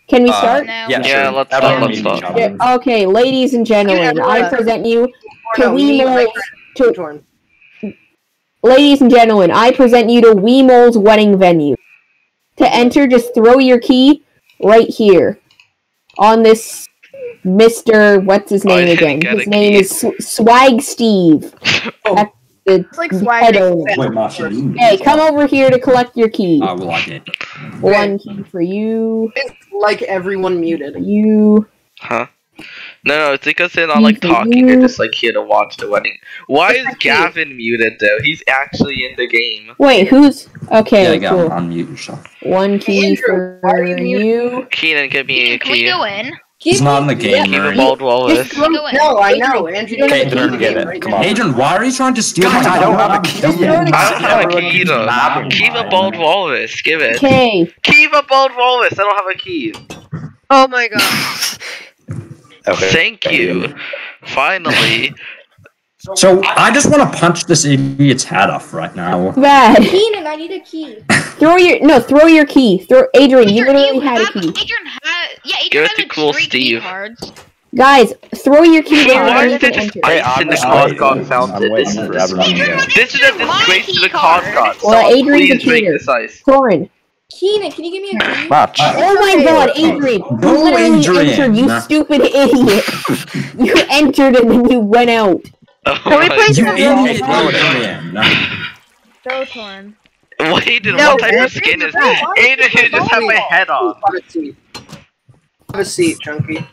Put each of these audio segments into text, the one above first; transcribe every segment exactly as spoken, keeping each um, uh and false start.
Can we Uh, start? No. Yeah, Yeah, sure. let's Everyone start, let's meet start. each other. Yeah, okay, ladies and gentlemen, I present you to Weemol's. To, Torn. ladies and gentlemen, I present you to Weemol's wedding venue. To enter, just throw your key right here on this Mister What's his I name didn't again? get His a name key. is Sw- Swag Steve. Oh. That's the It's like swag. head owner. Wait, Masha, you need Hey, to- come over here to collect your key. Ah, well, I did. One key for you. It's like everyone muted. For you. Huh? No, no, it's because they're not like talking, they're just like here to watch the wedding. Why is Gavin muted though? He's actually in the game. Wait, who's okay? Yeah, I got cool. unmute yourself. One key Andrew, why for are you muted? you. Keenan, give me a Can we key. go in? He's not in the game, Keep a Murray. bald Wallace. Just throw- Go in. No, I know. Andrew didn't Okay, have then the get game it. right Come now. on. Adrian, why are you trying to steal my Guys, I don't have a key. Just throw it I don't have a in. key though. Keep a bald walrus. Give it. Okay. Keep a bald walrus. I don't have a key. Oh my god. Okay. Thank you. Finally. So I just want to punch this idiot's head off right now. Bad. Keenan, I need a key. Throw your no. Throw your key. Throw Adrian. You Adrian, literally you had a have- key. Adrian had, yeah, Adrian Give it has to like cool three key Steve. cards. Guys, throw your key Hey, down why and is you there can just enter. Hey, ice in the I'm card waiting. god I'm fountain? waiting This is for everyone to Adrian, go. what This is a Adrian, my disgrace key to the card card. god. Well, Someone Adrian's a please drink cheater. this ice. Torin. Keenan, can you give me a key? Match. Oh my god, Adrian! You Go, literally Adrian. entered, you stupid idiot! You entered and then you went out. Oh Can we my play You God. idiot, Adrian. So torn. Wait, No, what type of Adrian, skin is you're this? not. Aiden, you just have my head on. Have a seat. Have a seat, Chunky.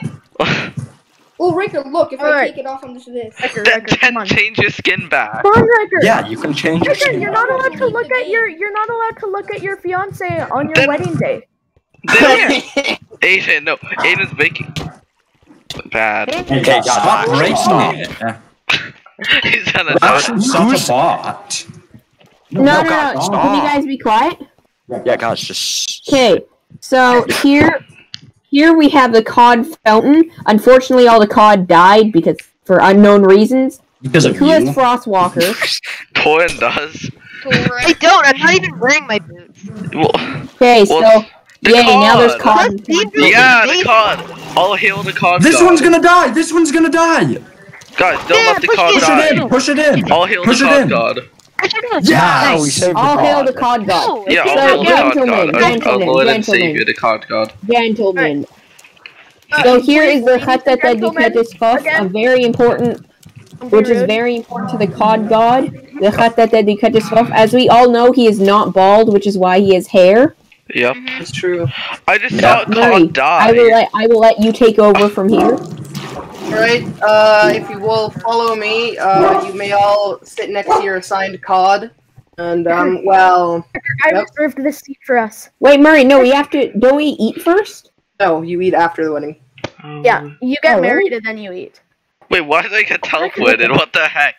Oh, Ricker, look, if I Alright. take it off, I'm just this. Riker, Then, Riker, come then on. change your skin back. Come on, Riker. Yeah, you can change your Riker, skin. you're not allowed to look at your you're not allowed to look at your fiance on your Then- wedding day. Then, Aiden, no, Aiden's making bad. Okay, stop breaking it. He's gonna That's die. such a bot. No, no, no, God, can stop. you guys be quiet? Yeah, guys, just. Okay, so here, here we have the cod fountain. Unfortunately, all the cod died because for unknown reasons. Because of Who has you. Frostwalker? Torin does. I don't. I'm not even wearing my boots. Well, Okay, Well, so the yay, now there's cod. cod. yeah, the cod. I'll heal the cod. This god. one's gonna die. This one's gonna die. Guys, don't Yeah, let the push cod it Push die. it in. Push it in. I'll heal Push the it cod in. god. Yeah, Nice. we saved the All hail the cod. cod god. No, Yeah, it's I'll So, heal the cod gentlemen, god. Our- Our gentlemen, Lord and gentlemen. Savior, the cod god. Gentlemen. Uh, So here please, is the ladies and Khatat gentlemen, Dedikatus a again. very important, Don't be which is rude. very important to the cod god. The Khatat Dedikatus. As we all know, he is not bald, which is why he has hair. Yep. It's true. I just Yeah. saw a Murray, cod die. I will let I will let you take over from here. Alright, uh, if you will follow me, uh, you may all sit next to your assigned cod. And, um, well, I Yep. reserved this seat for us. Wait, Murray, no, we have to. Don't we eat first? no, you eat after the wedding. Um, Yeah, you get Oh, married really? and then you eat. Wait, why did I get teleported? What the heck?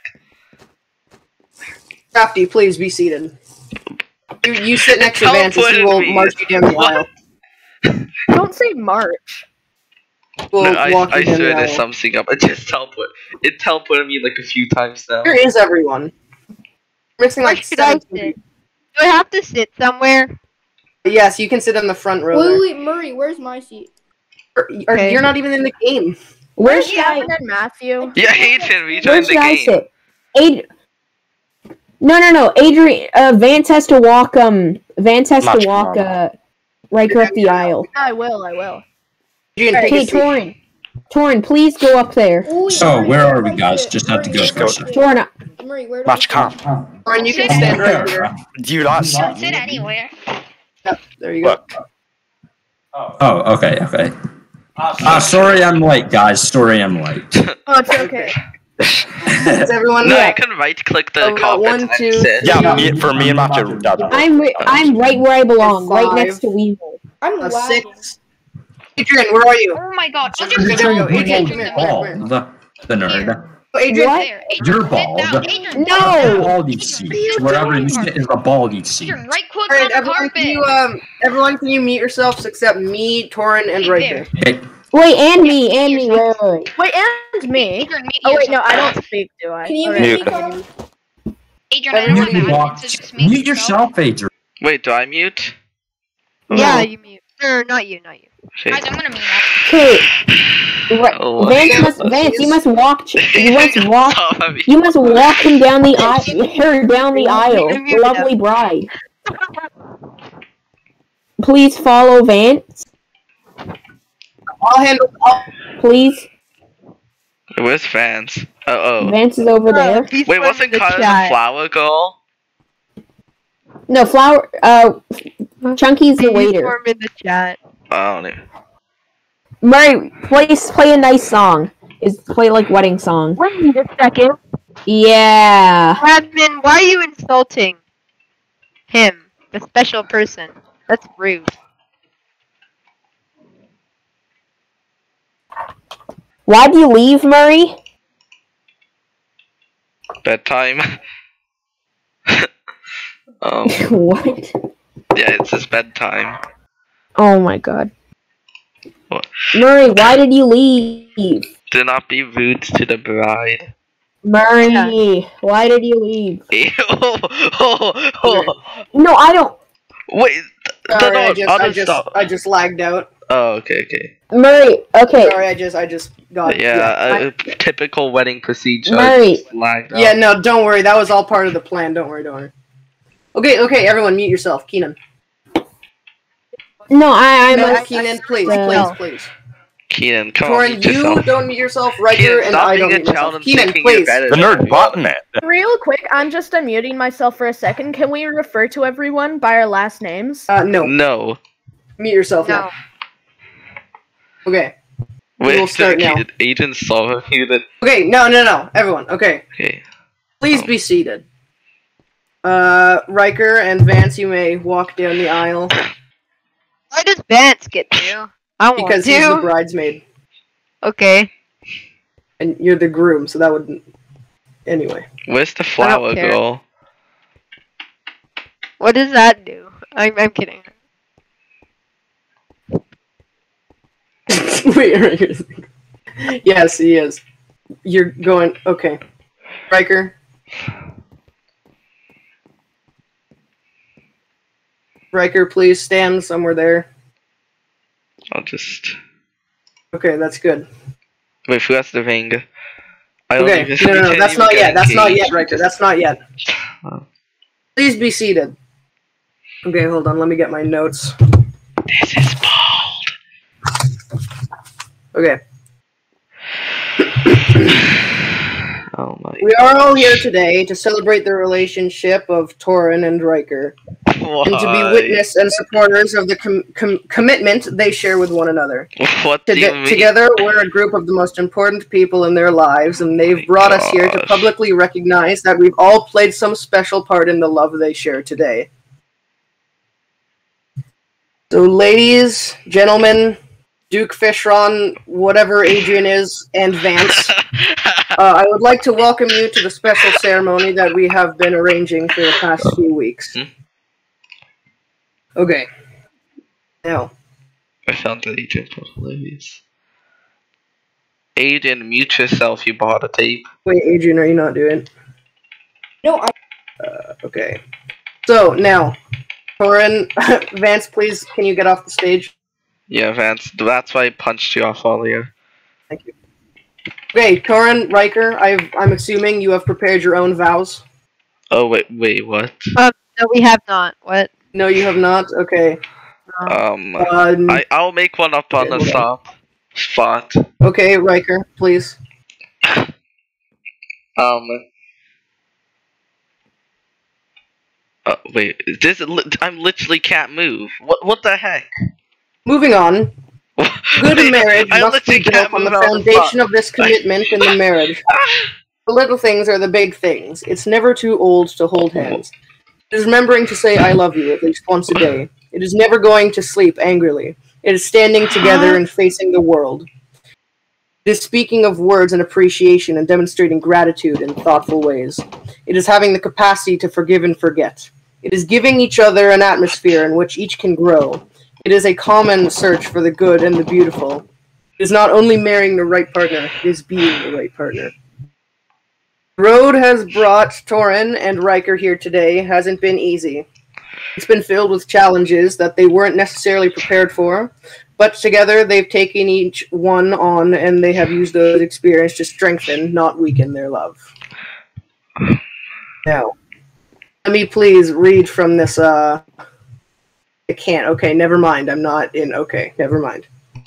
Crafty, please be seated. You, you sit next to Vance, and he will Teleported me. march you down the What? aisle. Don't say March. We'll No, I, walk I you down swear the there's aisle. something up. It just teleport. It teleported me like a few times now. Where is everyone? We're missing Where like should I seven. sit? Do I have to sit somewhere? Yes, you can sit in the front row. Wait, there. wait, Murray, where's my seat? Or- or Okay. You're not even in the game. Where Where's should I? Gavin and Matthew? Yeah, Aiden, we Where joined the should I game. sit? Ad- No, no, no. Adrian, uh, Vance has to walk. Um, Vance has Much to walk. more. Uh, Riker up the aisle. I will, I will. You can take Okay, a seat. Torin. Torin, please go up there. Oh, yeah, So, Murray, where where are do we, I guys? sit? Just have to Murray, go where first. do I Torin, sit? Murray, where do I Match sit? come. Lauren, you can stand right here. Do you not see Don't sit me? anywhere. Yep, there you go. Look. Oh, okay, okay. Ah, sorry I'm late, guys. Sorry I'm late. Oh, it's okay. Is everyone No, yeah. you can right click the Oh, we got carpet one, and two, sit. Yeah, me, for me and Matthew. I'm ri- I'm right where I belong, right Five. next to Weevil. I'm a lagging. six? Adrian, where are you? Oh my god. There Adrian, we go, sit Adrian, down. come here. Bald. The nerd. Oh, Adrian, What? There. Adrian, You're sit bald. down. Adrian, No! Baldy seat. Wherever you sit is the baldy seat. Adrian, right click Alright, on the everyone, carpet. can you um, everyone, can you mute yourselves except me, Torin, and Hey, Riker? Hey, Wait, and me, and me. Wait, wait, wait. Wait, and me. Adrian, meet Oh wait, no, yourself. I don't speak, do I? Can you Okay. mute me, Mute. Colin? Adrian, I don't you have walk- admin, so just mute mute yourself, Adrian. Wait, do I mute? Yeah, you mute. No, not you, not you. Guys, I'm gonna mute up. Okay. Right. Oh, Vance must Vance, you must walk you must walk you must walk him down the aisle her down the aisle, the lovely bride. Please follow Vance. I'll handle. I'll, Please. Where's Vance? Uh oh. Vance is over there. He's Wait, from wasn't the Kyle the chat. flower girl? No, Flower uh Chunky's the He's waiter. from in the chat. I don't know. Murray, please play a nice song. Is play like wedding song. Wait a second. Yeah. Admin, why are you insulting him, the special person? That's rude. Why'd you leave, Murray? Bedtime. um, What? yeah, it's his bedtime. Oh my god. What? Murray, why did you leave? Do not be rude to the bride. Murray, why did you leave? oh, oh, oh. No, I don't. Wait, sorry, I no, just, no, I just, stop. I just lagged out. Oh, okay, okay. Murray, okay. Sorry, I just, I just got. Yeah, yeah, a typical wedding procedure. Murray. Just lagged yeah, out. no, don't worry. That was all part of the plan. Don't worry, don't worry. Okay, okay, everyone, mute yourself, Keenan. No, I, I'm. No, a- Keenan, please, Uh, please, please. Keenan, come on, Torin, mute you yourself. don't mute yourself. Riker Keenan, and stop I being don't a mute child myself. and Keenan, thinking you're please. better The than nerd everyone. button it. Real quick, I'm just unmuting myself for a second. Can we refer to everyone by our last names? Uh, no, No. mute yourself No. now. Okay. Wait, will start now. Keenan, Agent Solver muted. Okay, no, no, no, everyone. Okay, Okay. please Oh. be seated. Uh, Riker and Vance, you may walk down the aisle Why does Vance get to? I want because to. he's the bridesmaid Okay. and you're the groom, so that wouldn't. Anyway. Where's the flower care. girl? What does that do? I'm, I'm kidding. Wait, Riker. Yes, he is. You're going. Okay, Riker. Riker, please stand somewhere there. I'll just... Okay, that's good. Wait, who has the ring? I don't Okay, even- no, we no, no, can't that's even not get yet. That's not engaged. yet, Riker. That's not yet. Oh. Please be seated. Okay, hold on. Let me get my notes. This is bold. Okay. Oh my. We are all here today to celebrate the relationship of Torin and Riker, Why? and to be witness and supporters of the com- com- commitment they share with one another. What do you Tog- mean? Together, we're a group of the most important people in their lives, and they've brought us here to gosh. publicly recognize that we've all played some special part in the love they share today. So, ladies, gentlemen, Duke Fishron, whatever Adrian is, and Vance, uh, I would like to welcome you to the special ceremony that we have been arranging for the past few weeks. Hmm? Okay. Now, I found the agent was hilarious. Aiden, mute yourself, you bought a tape. wait, Adrian, are you not doing it? No, I. Uh, okay. So, now, Torin, Vance, please, can you get off the stage? Yeah, Vance, that's why I punched you off earlier. Thank you. Okay, Torin, Riker, I've, I'm assuming you have prepared your own vows. Oh, wait, wait, what? No, we have not. What? No, you have not? Okay. Um, Uh, I, I'll make one up on Okay, the hold stop spot. okay, Riker, please. Um. Uh, wait, this li- I'm literally can't move. What? What the heck? Moving on. Good Wait, marriage I must be literally built can't on the move out of the foundation spot. of this commitment in the marriage. The little things are the big things. It's never too old to hold hands. It is remembering to say I love you at least once a day. It is never going to sleep angrily. It is standing together and facing the world. It is speaking of words and appreciation and demonstrating gratitude in thoughtful ways. It is having the capacity to forgive and forget. It is giving each other an atmosphere in which each can grow. It is a common search for the good and the beautiful. It is not only marrying the right partner, it is being the right partner. The road has brought Torin and Riker here today hasn't been easy. It's been filled with challenges that they weren't necessarily prepared for, but together they've taken each one on and they have used those experience to strengthen, not weaken their love. Now, let me please read from this, uh... I can't. Okay, never mind. I'm not in... Okay, never mind.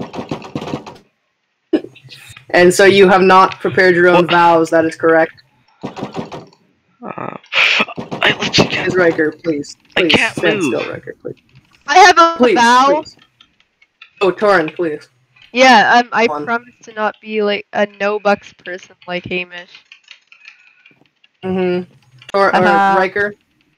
And so you have not prepared your own vows, that is correct? Uh, I literally can't. Please, Riker, please. I Please, can't stand move. still, Riker, please. I have a Please, vow. please. Oh, Torin, please. Yeah, um, I Come on. promise to not be like a no bucks person like Hamish. Mm-hmm. Tor- or Uh-huh. Riker?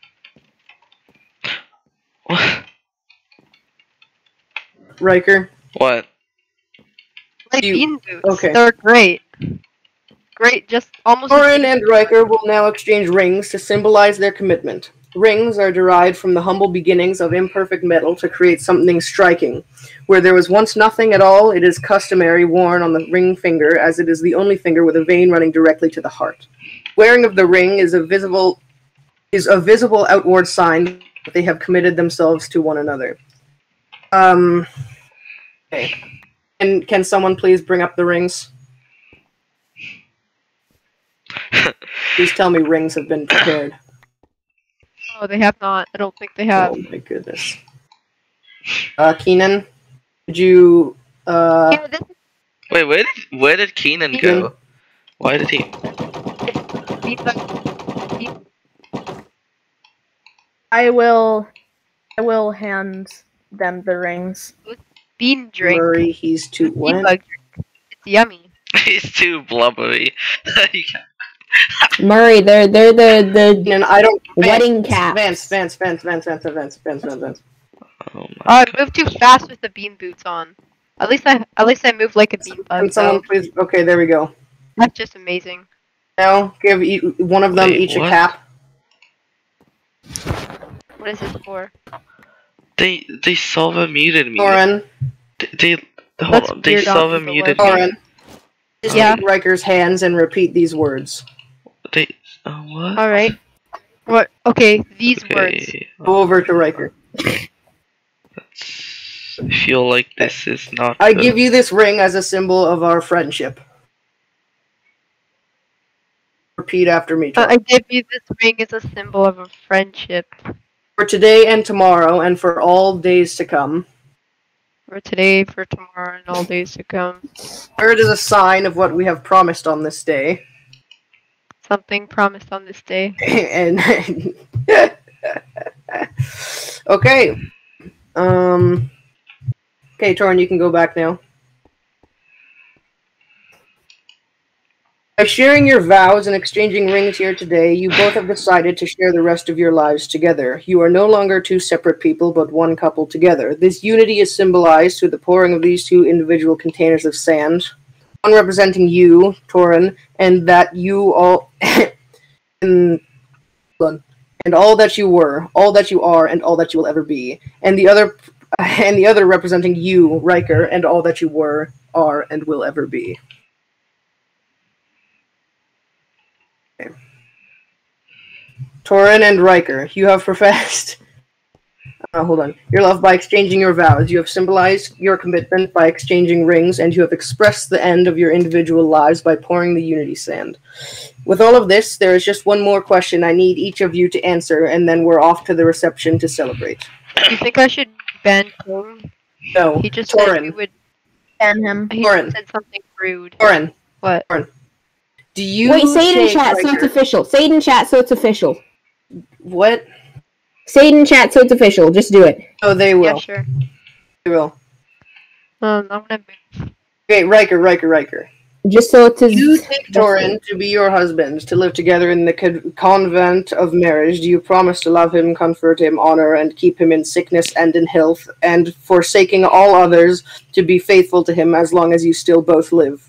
Riker? What? Like You- bean boots. okay. They're great. Great, just almost. Torin and Riker will now exchange rings to symbolize their commitment. Rings are derived from the humble beginnings of imperfect metal to create something striking. Where there was once nothing at all, it is customary worn on the ring finger, as it is the only finger with a vein running directly to the heart. Wearing of the ring is a visible is a visible outward sign that they have committed themselves to one another. Um. Okay. And can someone please bring up the rings? Please tell me rings have been prepared. Oh, they have not. I don't think they have. Oh my goodness. Uh, Keenan, did you, uh... Yeah, this Wait, where did where did Keenan Keenan? go? Why did he? is bean bug- bean- I will. I will hand them the rings. bean drink. Murray, he's too... Bean What? bug drink. It's yummy. He's too blubbery. He can't- Murray, they're they're the the Keenan, I don't... wedding Vance, caps. Vance, Vance, Vance, Vance, Vance, Vance, Vance, Vance, Vance. oh Oh, my I god. moved too fast with the bean boots on. At least I, at least I moved like a bean Can bug. someone Though. please... Okay, there we go. That's just amazing. Now, give e- one of them Wait, each what? a cap. What is this for? They they silver muted me. Torin, They, they hold That's on. They weird silver off the muted web. me. Torin. Just Yeah. take Riker's hands and repeat these words. They oh what? All right. What? Okay, these words. Okay. Go over to Riker. I feel like this is not. I good. give you this ring as a symbol of our friendship. Repeat after me, Uh, Torin. I give you this ring as a symbol of a friendship. For today and tomorrow, and for all days to come. For today, for tomorrow, and all days to come. Wear it as a sign of what we have promised on this day. Something promised on this day. and okay. Um. Okay, Torin, you can go back now. By sharing your vows and exchanging rings here today, you both have decided to share the rest of your lives together. You are no longer two separate people, but one couple together. This unity is symbolized through the pouring of these two individual containers of sand, one representing you, Torin, and that you all, and, and all that you were, all that you are, and all that you will ever be, and the other, and the other representing you, Riker, and all that you were, are, and will ever be. Torin and Riker, you have professed uh, hold on. Your love by exchanging your vows. You have symbolized your commitment by exchanging rings, and you have expressed the end of your individual lives by pouring the unity sand. With all of this, there is just one more question I need each of you to answer, and then we're off to the reception to celebrate. Do you think I should ban King? No, He just said Torin. you would. Ban him. He Torin. said something rude. Torin, What? do you Wait, say it in take chat so it's Riker- official. Say it in chat so it's official. What? Say it in chat so it's official. Just do it. Oh, they Yeah, will. sure. They will. Um, I'm gonna move. Okay, Riker, Riker, Riker. Just so it's. You take Torin to be your husband, to live together in the co- convent of marriage. Do you promise to love him, comfort him, honor, and keep him in sickness and in health, and forsaking all others, to be faithful to him as long as you still both live?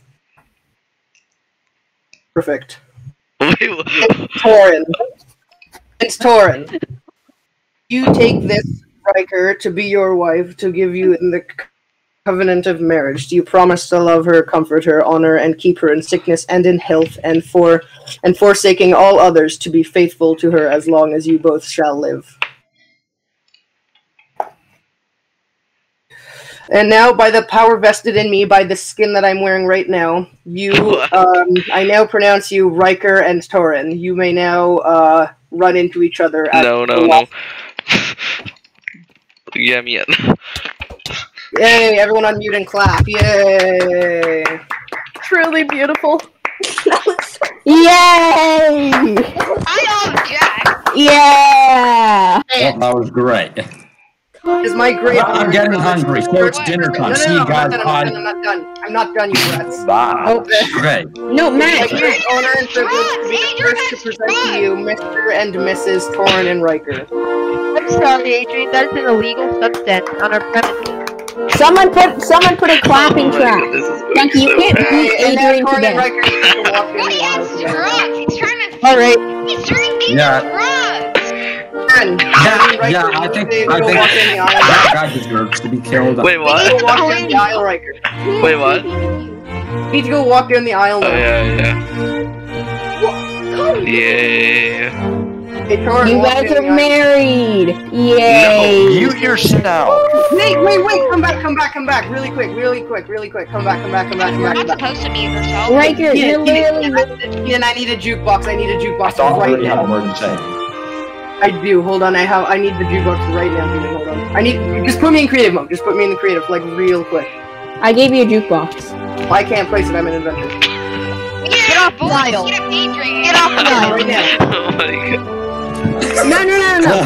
Perfect. Wait, what? Torin. It's Torin. You take this, Riker, to be your wife, to give you in the covenant of marriage. Do you promise to love her, comfort her, honor, and keep her in sickness and in health, and for and forsaking all others, to be faithful to her as long as you both shall live? And now, by the power vested in me by the skin that I'm wearing right now, you, um, I now pronounce you Riker and Torin. You may now uh, run into each other. At No, no, the no. Yeah, me in. Yay! Everyone unmute and clap. Yay! Truly beautiful. Yay! I love Jack. Yeah! Well, that was great. Is my great. I'm getting hungry, so it's dinner No, time. no, See no, you no, guys. I'm not Bye. done. I'm not done. I'm not done, you brats. Bye. Oh, Okay. No, Matt, My great honor and privilege to be the first to present to you Mister and Missus Torin and Riker. I'm sorry, Adrian. That is an illegal substance on our premises. someone put someone put a clapping Oh my trap. God, this is going Chunky, you so can't bad. beat And now Adrian to Torin and death. Riker need to walk in Well, the he has aisle. drugs. He's trying to. Alright. He's turning these Yeah. drugs. Torin, Yeah, Riker, yeah, I think you I go think walk in the aisle. that guy deserves to be killed. Wait, You what? go walk in the aisle, Riker. Wait, what? You need to go walk down the aisle Oh now. yeah, yeah. Yeah. Hey, Torin, You walk guys down are the aisle. married. Yay! Mute yourself. Wait, wait, wait! Come back, come back, come back! Really quick, really quick, really quick! Come back, come back, come back, come You're back, not come back! supposed to mute yourself. Riker, you're Keenan, literally. Keenan, I need a jukebox. I need a I jukebox thought I right already had a now. word to say. I do. Hold on. I have. I need the jukebox right now. Keenan, hold on. I need. Just put me in creative mode. Just put me in the creative, like real quick. I gave you a jukebox. I can't place it. I'm an inventor. Get off the aisle. Get up, Adrian. Get off the aisle. Right now. Oh my God. No, no, no, no.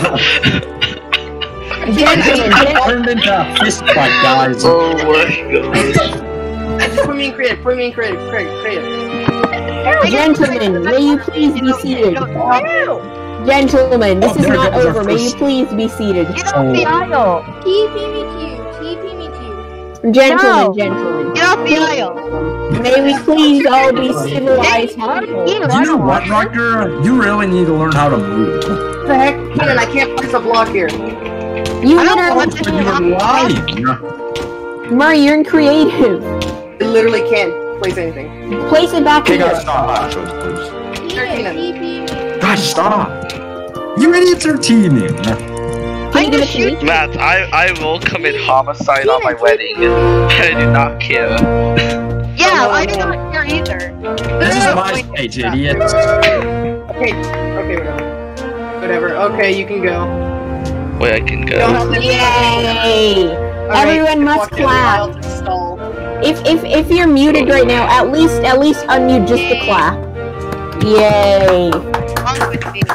Gentlemen, I gen- turned into a fist fight, guys. Oh my God. Just put me in creative. Put me in creative. Creative. creative. gentlemen, may you please be seated. Gentlemen, this is not over. May you please be seated. Get off the aisle. T P me Q. T P me Q. Gentlemen, No. gentlemen. Get off the aisle. May we please all be civilized Hey, people. you You know what, Riker? You really need to learn how to move. What the heck, Keenan? I can't place a block here. You I don't literally, want to But you were lying. Murray, you're in creative. I literally can't place anything. Place it back Okay, here. guys, stop. My choice, please. Keenan, T P me. Guys, stop. You idiots are teaming. Can you give it to me? Matt, I, I will commit homicide on my wedding. I do not care. Yeah, I do not care either. This is my stage, idiots. Okay. Okay. Whatever. Whatever. Okay, you can go. Wait, I can You don't go. have to- Yay! Alright, Everyone must walk down the clap. aisle to stall. If if if you're muted right now, at least at least unmute just to clap. Yay! Wrong with me.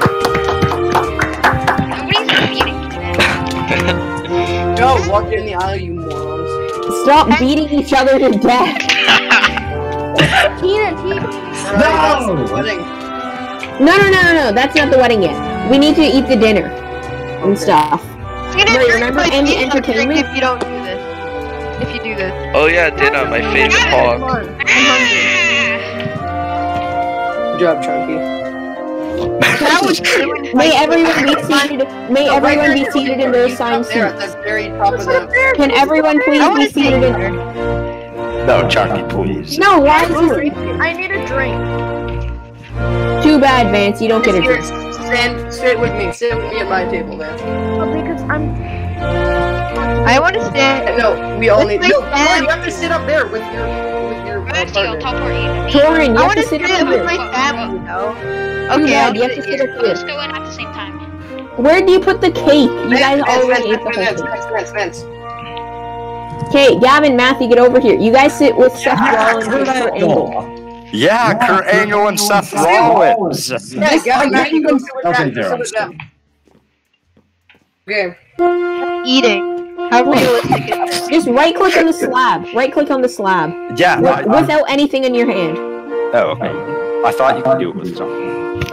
Nobody's muting Keenan. No, walk down the aisle, you morons. Stop beating each other to death. Keenan, T P me. Alright, that's the wedding. No, no, no, no, no. That's not the wedding yet. We need to eat the dinner and stuff. You're gonna Wait, drink remember my any pizza drink entertainment? if you don't do this. If you do this. Oh yeah, dinner, my favorite Come part. on. Good job, Chunky. That was ruined May my- everyone be seated. May Oh, everyone right be there, seated right in there, their assigned up there at seats. the very top of the. Can everyone please I be wanna seated see in? No, Chucky, please. No, why is this? I need a drink. Too bad, Vance. You don't get a Here, drink. stand, sit with me. Sit with me at my table, man. Oh, because I'm. I want to stand. No, we all Let's need. make No, come on, that- you have to sit up there with your with your uh, Good deal. partner. Teleport you to me. Torin, you I have want to to sit sit up with here. my family, though. Too Okay, bad, I'll you have to sit up Let's here. go in at the same time. Where do you put the cake? You guys Vance, already ate Vance, the whole Vance, thing. Vance, Vance, Vance. Okay, Gavin, Matthew, get over here. You guys sit with Seth Rollins and Kurt Angle. Yeah, Kurt Angle and Seth Rollins. Yeah, Gavin, Matthew, go sit with Okay, them. there, Sit with them. Okay. eating. How realistic is this? Just right click on the slab. Right click on the slab. Yeah, I, Wi- Without anything in your hand. oh, okay. I thought you could do it with something.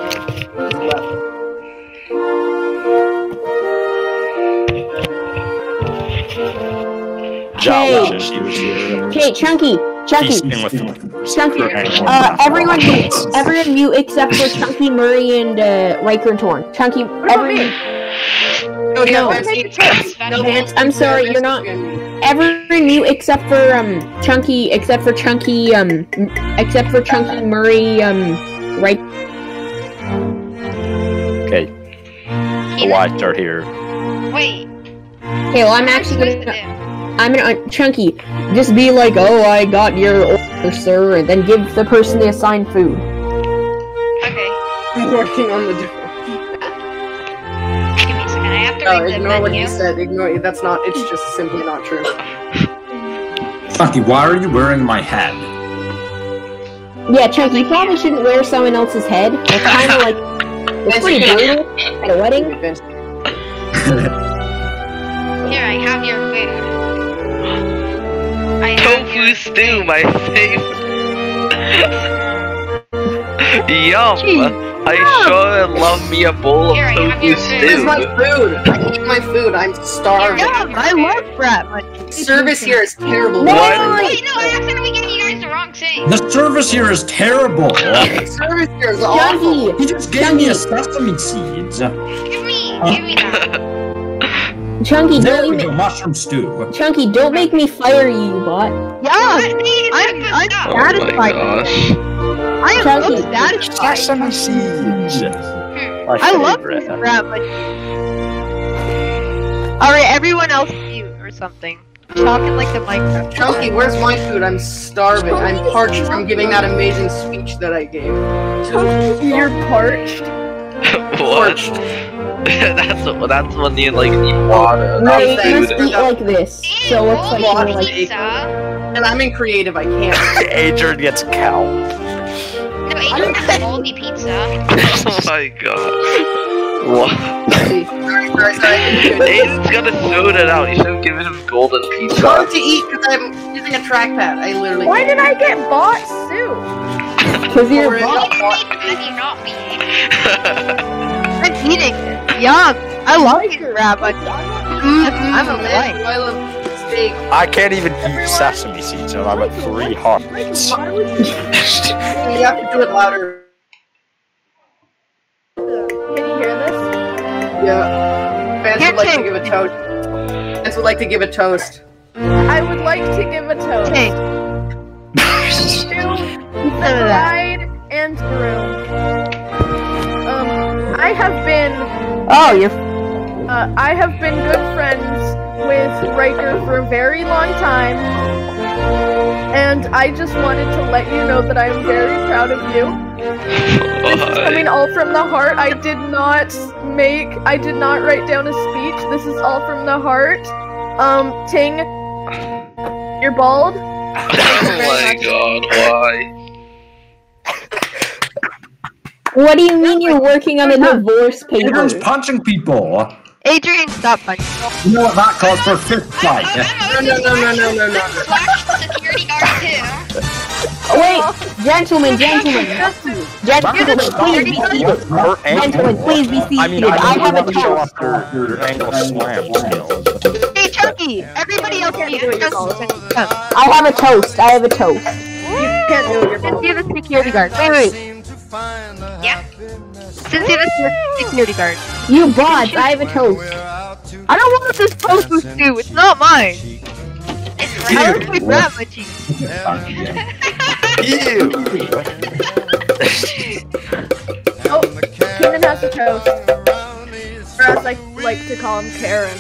Ja Hey. wishes he was here. Okay, Chunky. Chunky. Feasting with Chunky. Kurt Angle. Uh, everyone mute. Everyone mute except for Chunky, Murray, and uh, Riker and Torn. Chunky, everyone. No, yeah, No. Vance, you- no, Vance, I'm sorry, you're not. Everyone mute except for um Chunky, except for Chunky, um, m- except for Chunky, Murray, um, right. Okay, the Keenan? whites are here. Wait. Okay, well I'm I'm actually supposed to gonna. do. I'm gonna Chunky. Just be like, oh, I got your order, sir, and then give the person the assigned food. Okay. I'm working on the door. Give me a second. I have to No, read the ignore what menu. he said. Ignore it. That's not. It's just simply not true. Chunky, why are you wearing my hat? Yeah, Chunky, you probably shouldn't wear someone else's head. It's kind of like it's pretty brutal at a wedding. Here, I have your food. I have Tofu your stew, food. my favorite. Yum! I sure love me a bowl of Here, I have tofu your food. This is my stew. food. I need my food. I'm starving. Yum, I love brat munchies. Service here is terrible. No, What? no, no, Wait, no, I accidentally gave you guys the wrong thing. The service here is terrible. Service here is awful. Chunky, He just gave me a sesame seeds. Give me, give me that. Chunky, There don't we make go, mushroom stew. Chunky, don't make me fire you, you bot. Yum, Let me I'm, eat I'm the stuff. Oh my satisfied. gosh. I am Chunky. so satisfied. Sesame seeds. My I love favorite. this brat munchies. Alright, everyone else mute or something. Talking like the Minecraft. Chunky, where's my food? I'm starving. I'm parched from giving that amazing speech that I gave. You're parched. What? that's that's when you like eat water. No, not you thanks. just food. eat like this. Ew, So it's like holy you're like pizza. And I'm in creative. I can't. Adrian gets cow. No, Adrian has moldy pizza. Oh my god. What? See. Sorry, sorry, sorry. I didn't do it. Aiden's gonna throw it out. You should have given him golden It's pizza. hard to eat because I'm using a trackpad. I literally. Why did I get bought soup? because you're a Or- bot. Have you not been? I'm eating it. Yum. I love these brat munchies. I'm a Man, light. I love steak. I can't even eat sesame seeds, and I'm at three heartbeats. You have to do it louder. Can you hear this? Yeah. Fans Here would like to too. give a toast. Fans would like to give a toast. I would like to give a toast Okay, to some of that. bride and groom. Um, I have been Oh, you're Uh, I have been good friends with Riker for a very long time, and I just wanted to let you know that I am very proud of you. This is coming all from the heart. I did not make, I did not write down a speech. This is all from the heart. Um, Ting, you're bald. Oh my god, why? What do you mean you're working on a divorce paper? Adrian's punching people. Adrian, stop punching. You know what that calls for a fist fight. No, no, no, no, no, no, no. Security guard too. Wait, gentlemen, gentlemen, gentlemen, please be seated. Her Gentlemen, please be seated. I mean, I, I have a want to show toast. off your, your angle slam skills. Hey, Chunky! Everybody else mute. Come. I have a toast. I have a toast. Can't do it, you're Since bald. you're the security guard. Wait, wait. Yeah. Since you're the security guard. You bots, I have a toast. I don't want this tofu stew. It's not mine. It's I right. don't like rat munchies. Ew! Oh, Keenan has a toast. Or as I like to call him, Karen.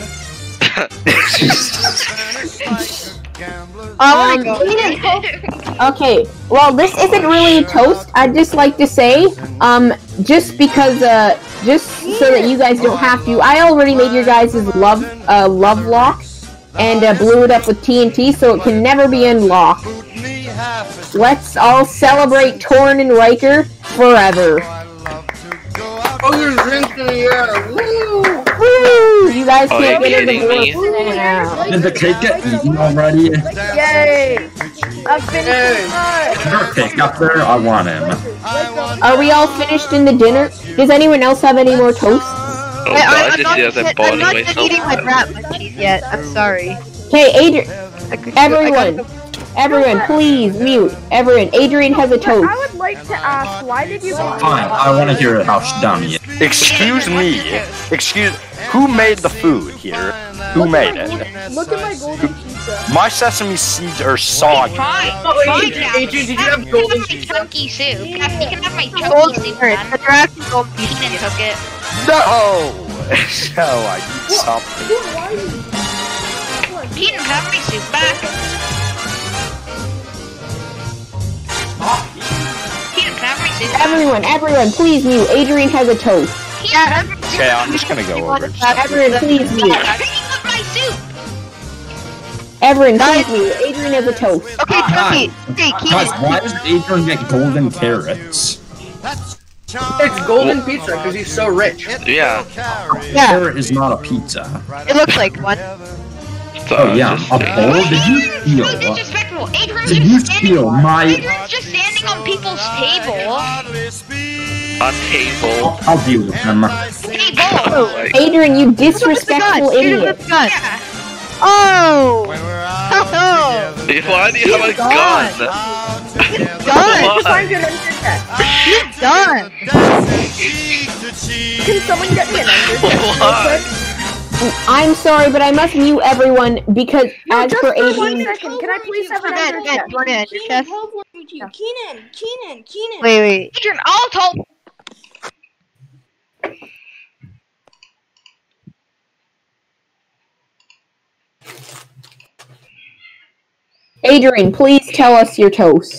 I wanna Um, go. Okay, well, this isn't really a toast. I'd just like to say, um, just because, uh, just so that you guys don't have to, I already made your guys' love, uh, love lock, and uh, blew it up with T N T, so it can never be unlocked. Let's all celebrate Torn and Riker forever. Oh, there's drinks in the air. Woo! Woo! You guys Oh, can't you're get in the kidding me. divorce now. Did the cake get eaten already? Yay! I've been Hey. Your cake up there? I want him. Are we all finished in the dinner? Does anyone else have any more toasts? Oh I, god, I'm, just not, yes, I'm I'm boning not done myself. eating my rat munchies yet. I'm sorry. Okay, Adrian, I could- everyone, I gotta go- everyone, please mute. Everyone, Adrian has a I toast. would like to ask, why did you go Fine, I want to hear how dumb you. Excuse me. Excuse. Who made the food here? Who made it? Look at my golden pizza. My sesame seeds are soggy. Fine. Oh, wait, Fine, Adrian, Captain. Adrian, did you have Captain golden my pizza? chunky soup. Captain, you can have my Gold chunky soup, spirit. man. The draft is gold Keenan pizza. took it. No! No, I need something. Keaton, can I have my soup back? Keaton, can I have my soup back? Everyone, everyone, please mute. Adrian has a toast. Yeah, Okay, I'm just gonna go over. Everyone, please mute. I'm picking up my soup! Everyone, please mute. Adrian has a toast. Okay, Tony. Okay, Guys, Keaton. why does Adrian get golden carrots? It's golden pizza because he's so rich. Yeah. Yeah, Carrot is not a pizza. it looks like one. So, Oh yeah, just- a bowl? Did you So steal? disrespectful. Adrian's Did you just standing steal my... Adrian's just standing on people's table. On table. I'll deal with him. Table! Like, Adrian, you With the gun. disrespectful Shoot him idiot. with the gun. Yeah. Oh! why do you have a gun? Done. Find an ender chest. He's done. Can someone get me an ender chest real Why? quick? I'm sorry, but I must mute everyone because No, as just for for one Adrian, second. Can I please have an Jordan, ender Jordan, chest? Jordan, your Keenan, chest. hold one with you. Keenan, Keenan, Keenan. Wait, wait. Adrian, I'll tell. Adrian, please tell us your toast.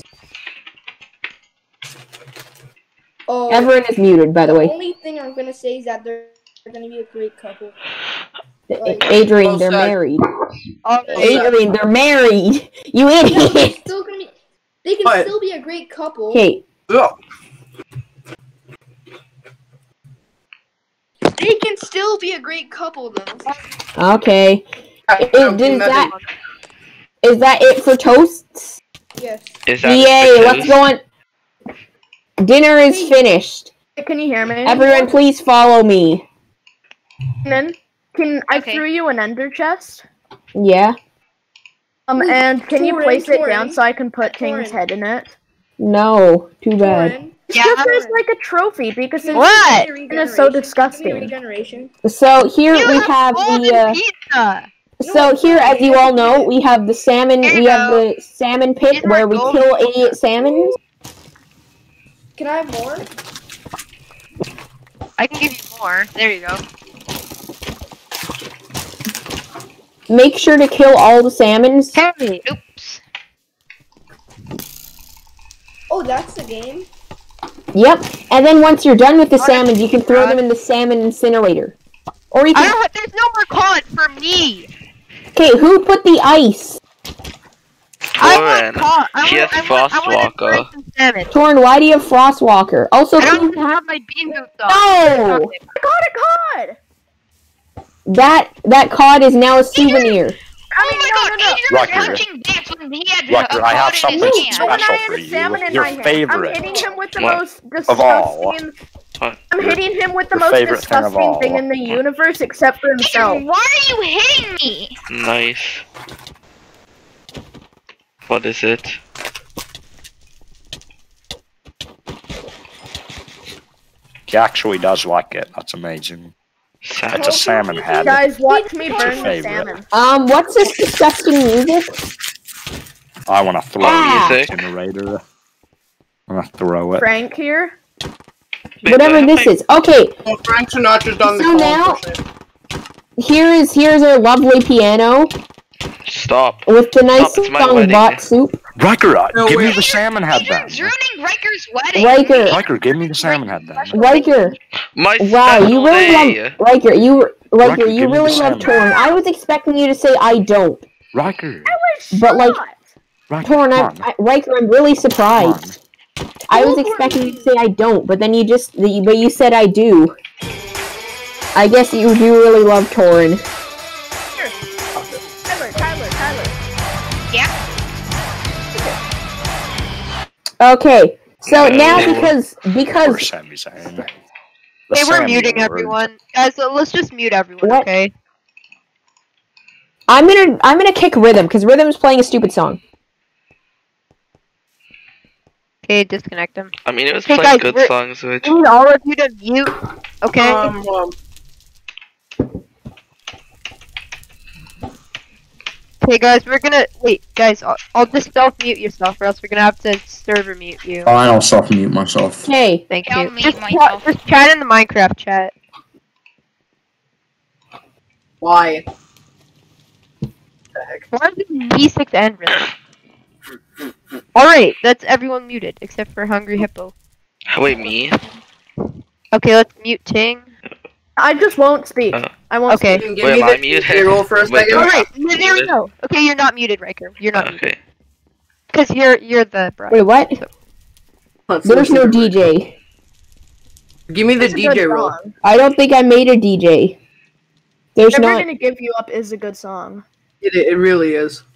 Oh, Everyone is muted, by the the way. only thing I'm gonna say is that they're, they're gonna be a great couple. Adrian, Well they're said. married. Oh, Adrian, they're married. You They're idiot. still gonna be. They can What? still be a great couple. Okay, Ugh. They can still be a great couple though. okay. I- Is, is that is that it for toasts? Yes. Is that Yay! the Let's toast? go on. Dinner is finished. Can you hear me? Everyone, please follow me. Keenan, can I Okay. threw you an ender chest? Yeah. Um, Ooh, and can you Torin, place it Torin. down so I can put King's Torin. head in it? No. Too bad. Torin, It's Yeah. just as like a trophy because it's What? Regeneration. And it's so Can you disgusting. Regeneration. So here You we have have golden the. Uh, pizza. so here, as you all know, we have the salmon. Here you We have go. the salmon pit These are where we golden kill pizza. eight salmons. Can I have more? I can give you more. There you go. Make sure to kill all the salmons. Hey. Oops. Oh, that's the game. Yep. And then once you're done with the Oh, salmons, you can throw God. them in the salmon incinerator. Or you I can. don't. There's no more cod for me. Okay, who put the ice? I Torin, want cod. I he want. has I want. I want Frostwalker. a rice and salmon. Torn, why do you have Frostwalker? Also, I please- don't even have my bean boots on. No! I got a cod! that that cod is now a souvenir. I Oh mean, my no, god, no, no. Adrian Rucker. was watching dance when he had Rucker, a I have cod in something his So hand. when I special had for a you. salmon in Your my hand, favorite. I'm hitting him with the What? most Of all. disgusting. What? I'm hitting him with the Your most favorite thing of disgusting all. thing in the universe except for himself. Adrian, why are you hitting me? Nice. What is it? He actually does like it. That's amazing. Salmon. It's a salmon head. Guys, watch me your burn the favorite? salmon. Um, what's this disgusting music? I want to throw Ah. the Music. incinerator. I'm gonna throw it. Frank here. Wait, Whatever do I this have is. Okay, Well, Frank Sinatra's done the So call now- for shit. here is here's our lovely piano my- Stop. with the nice Stop, it's my song wedding. bot soup. Riker, uh, No, give me wait. the salmon head then. Adrian's ruining Riker's wedding. Riker, Riker, give me the salmon head then. Riker. My Wow, special you really day. love Riker. You Riker, Riker, you give me really the love salmon. Torn. I was expecting you to say I don't. Riker, But, like, Shot. Riker, Torn, come I, on, I, Riker, I'm really come surprised. on. I was expecting you to say I don't, but then you just, but you said I do. I guess you do really love Torn. Tyler, Tyler, Tyler. Yeah. Okay, so now No. because Or because Sammy saying. The Okay, we're Sammy muting word. everyone, guys. So let's just mute everyone, What? okay? I'm gonna I'm gonna kick Rhythm because Rhythm's playing a stupid song. Okay, disconnect him. I mean, it was Hey, playing guys, good we're- songs, which. I need all of you to mute, okay? Um, um, Okay, guys, we're gonna wait, guys. I'll, I'll just self mute yourself, or else we're gonna have to server mute you. I don't self-mute myself. Okay, Thank I'll you. mute Just, myself. just chat in the Minecraft chat. why? the heck? Why is it V six and rhythm? Alright, that's everyone muted except for Hungry Hippo. Wait, me? Okay, let's mute Ting. I just won't speak. Uh, I won't Okay. speak. Give Wait, me am I the muted? D J roll for a Wait, second. do I- Alright, there we go. Okay, you're not muted, Riker. You're not muted. Okay. Because you're you're the bride. Wait, what? Let's There's listen no to D it. J. Give me the It's a D good J roll. song. I don't think I made a D J. There's Never not. Gonna Give You Up is a good song. It, it really is.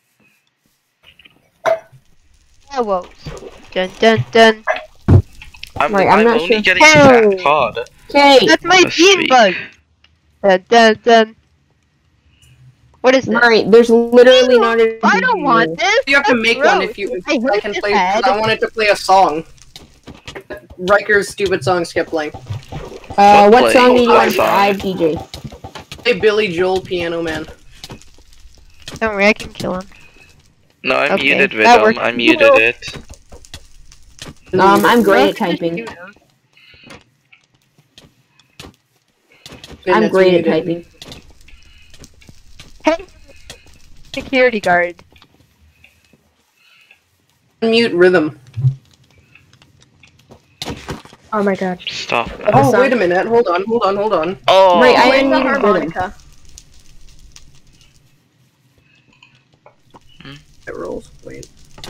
Whoa. Dun dun dun. I'm, Right, I'm I'm not only sure. getting Oh. fat cod. Okay, That's my Let's bean see. bug. Dun dun dun. What is this? alright, there's literally not a I don't want this. You have to That's make one gross. if you if I I hate can this play. ad. I wanted to play a song. Riker's stupid songs kept playing. Uh, What what play? song do you What want song? I D J? Hey, Billy Joel, Piano Man. Don't worry, I can kill him. No, I Okay, muted that Rhythm. works. I muted it. Um, I'm great at Well, typing. just do And I'm that's great at muted. typing. Hey, security guard. Mute Rhythm. Oh my god. Stop. Oh, song. wait a minute. Hold on, hold on, hold on. Oh, Right, I Playing the unmuted Rhythm. harmonica. It rolls. Wait.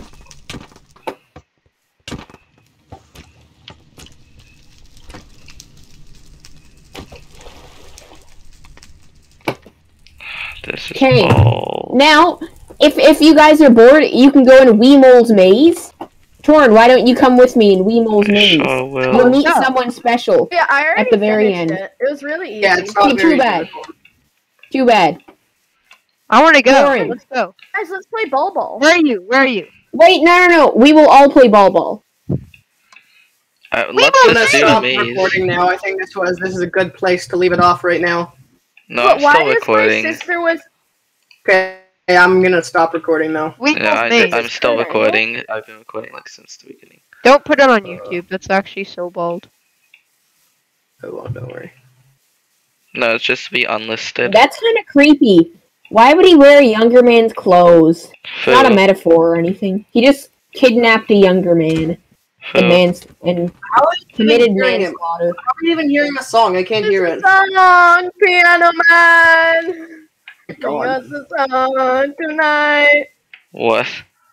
this is Okay. all. Now, if if you guys are bored, you can go in Weemole's Maze. Torn, why don't you come with me in Weemole's I Maze? sure will. You'll meet Yeah. someone special. Yeah, I already At the very finished end. it. It was really easy. Yeah, it's not Too very bad. difficult. Too bad. I want to go. Lauren. Let's go. Guys, let's play ball ball. Where are you? Where are you? Wait, no, no, no. We will all play ball ball. Uh, We let's I'm gonna just do the stop maze. recording now. I think this was this is a good place to leave it off right now. No, But I'm why still is recording. my sister with? Okay, I'm gonna stop recording now. We Yeah, I, maze. I'm still Alright. recording. I've been recording like since the beginning. Don't put it on YouTube. That's actually so bold. Oh, well, don't worry. No, it's just to be unlisted. That's kind of creepy. Why would he wear a younger man's clothes? Phil, Not a metaphor or anything. He just kidnapped a younger man Phil. and mans and How are you committed even hearing it? manslaughter. How are you even hearing a song? I can't hear it. Song, piano man. Go on. Sing us a song tonight. What?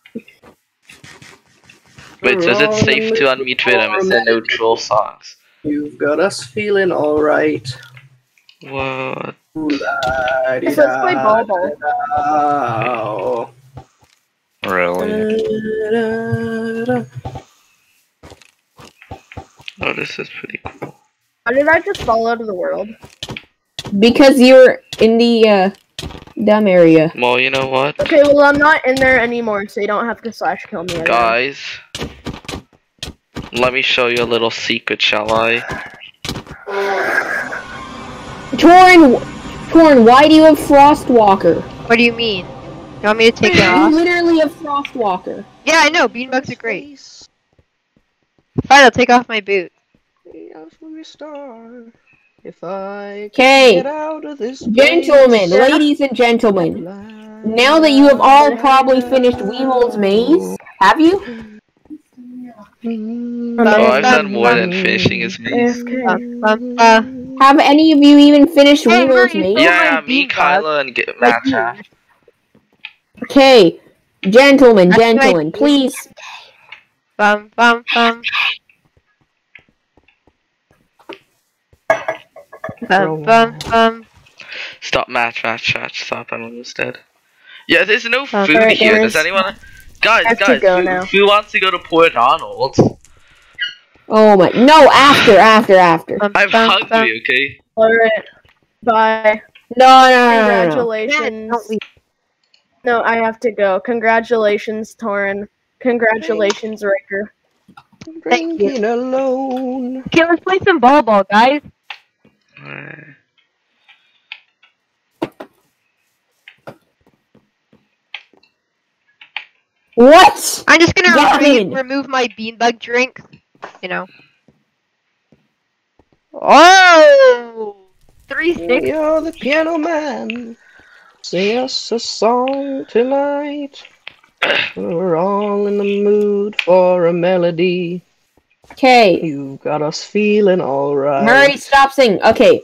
Wait, so is it safe to unmute Rhythm? Is there no troll songs? You've got us feeling alright. What? Yes, let's play ball ball. ball. Really? Oh, this is pretty cool. How did I just fall out of the world? Because you're in the uh, dumb area. Well, you know what? Okay, well I'm not in there anymore, so you don't have to slash kill me. Again. Guys, let me show you a little secret, shall I? Torn, Torn, why do you have Frostwalker? What do you mean? You want me to take it You off? literally have Frostwalker. Yeah, I know. Beanbugs are great. Fine, I'll take off my boot. If I Okay, get out of this gentlemen, place, ladies and gentlemen, now that you have all probably finished Weemole's Maze, have you? Oh, I've done more than finishing his maze. Bum, bum, bum. Have any of you even finished Hey, Weemole's Marie, Maze? Oh, Yeah, my yeah, me, beanbag. Kyla, and get Like you. Matcha. Okay, gentlemen, That's right. gentlemen, please. Bum, bum, bum. Bum, bum, bum. Stop, match, match, match, stop, I'm almost dead. Yeah, there's no Oh, food alright, here. guys. Does anyone... Guys, I have to guys, go who, now. who wants to go to Port Donald? Oh my, no, after, after, after. Bum, I'm bum, hungry, bum. okay? Alright. Bye. No, no, no, no, no. Congratulations. Don't leave. No, I have to go. Congratulations, Torin. Congratulations, Riker. Thank you. drinking alone. Okay, let's play some ball ball, guys. Uh, What? I'm just gonna Gavin! re- remove my beanbag drink. You know. Oh, three six. You're the piano man. Sing us a song tonight. We're all in the mood for a melody. Okay. You got us feeling alright. Murray, stop singing. Okay.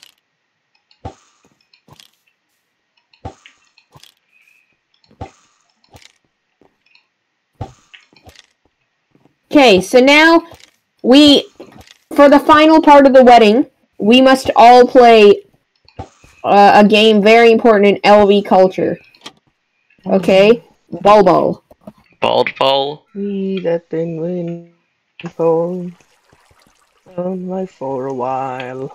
Okay, so now we, for the final part of the wedding, we must all play uh, a game very important in L V culture. Okay? Ball Ball. Bald ball. We that been waiting for on life for a while.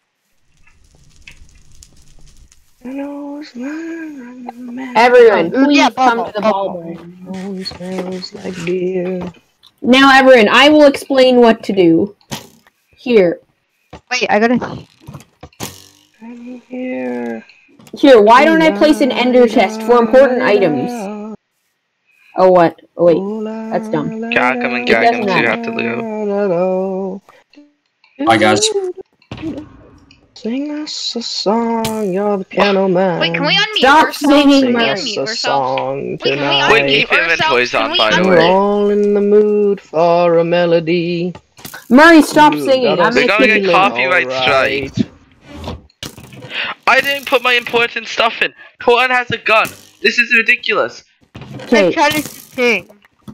Everyone, Ooh, please yeah, Ball come Ball, to the Ball Ball Ball. Ball. Smells like beer. Now, everyone, I will explain what to do. Here. Wait, I gotta. I'm here. Here, why don't I place an ender chest for important items? Oh, what? Oh, wait. That's dumb. Gagum and It doesn't Gagum, you have to go. Bye, guys. Sing us a song, you're the piano man. Wait, can we unmute Stop ourselves? singing, Can we Murray. Sing unmute us a ourselves? song Wait, can we tonight. Wait, unmute keep your ourselves? inventories Can on, we by the unmute- We're way. all in the mood for a melody. Murray, stop You singing. got I'm us We're gonna get making copyright alright. strike. I didn't put my important stuff in. Torin has a gun. This is ridiculous. I'm Okay. trying to sing.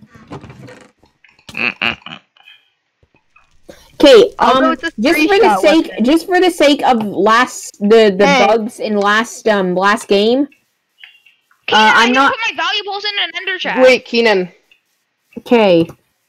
Mm-mm-mm. Okay, I'll go um, with the just three for the shot sake, weapon. just for the sake of last the the Hey. bugs in last um last game. Keenan, Uh, I I'm didn't not. put my valuables in an ender chest. Wait, Keenan. Okay.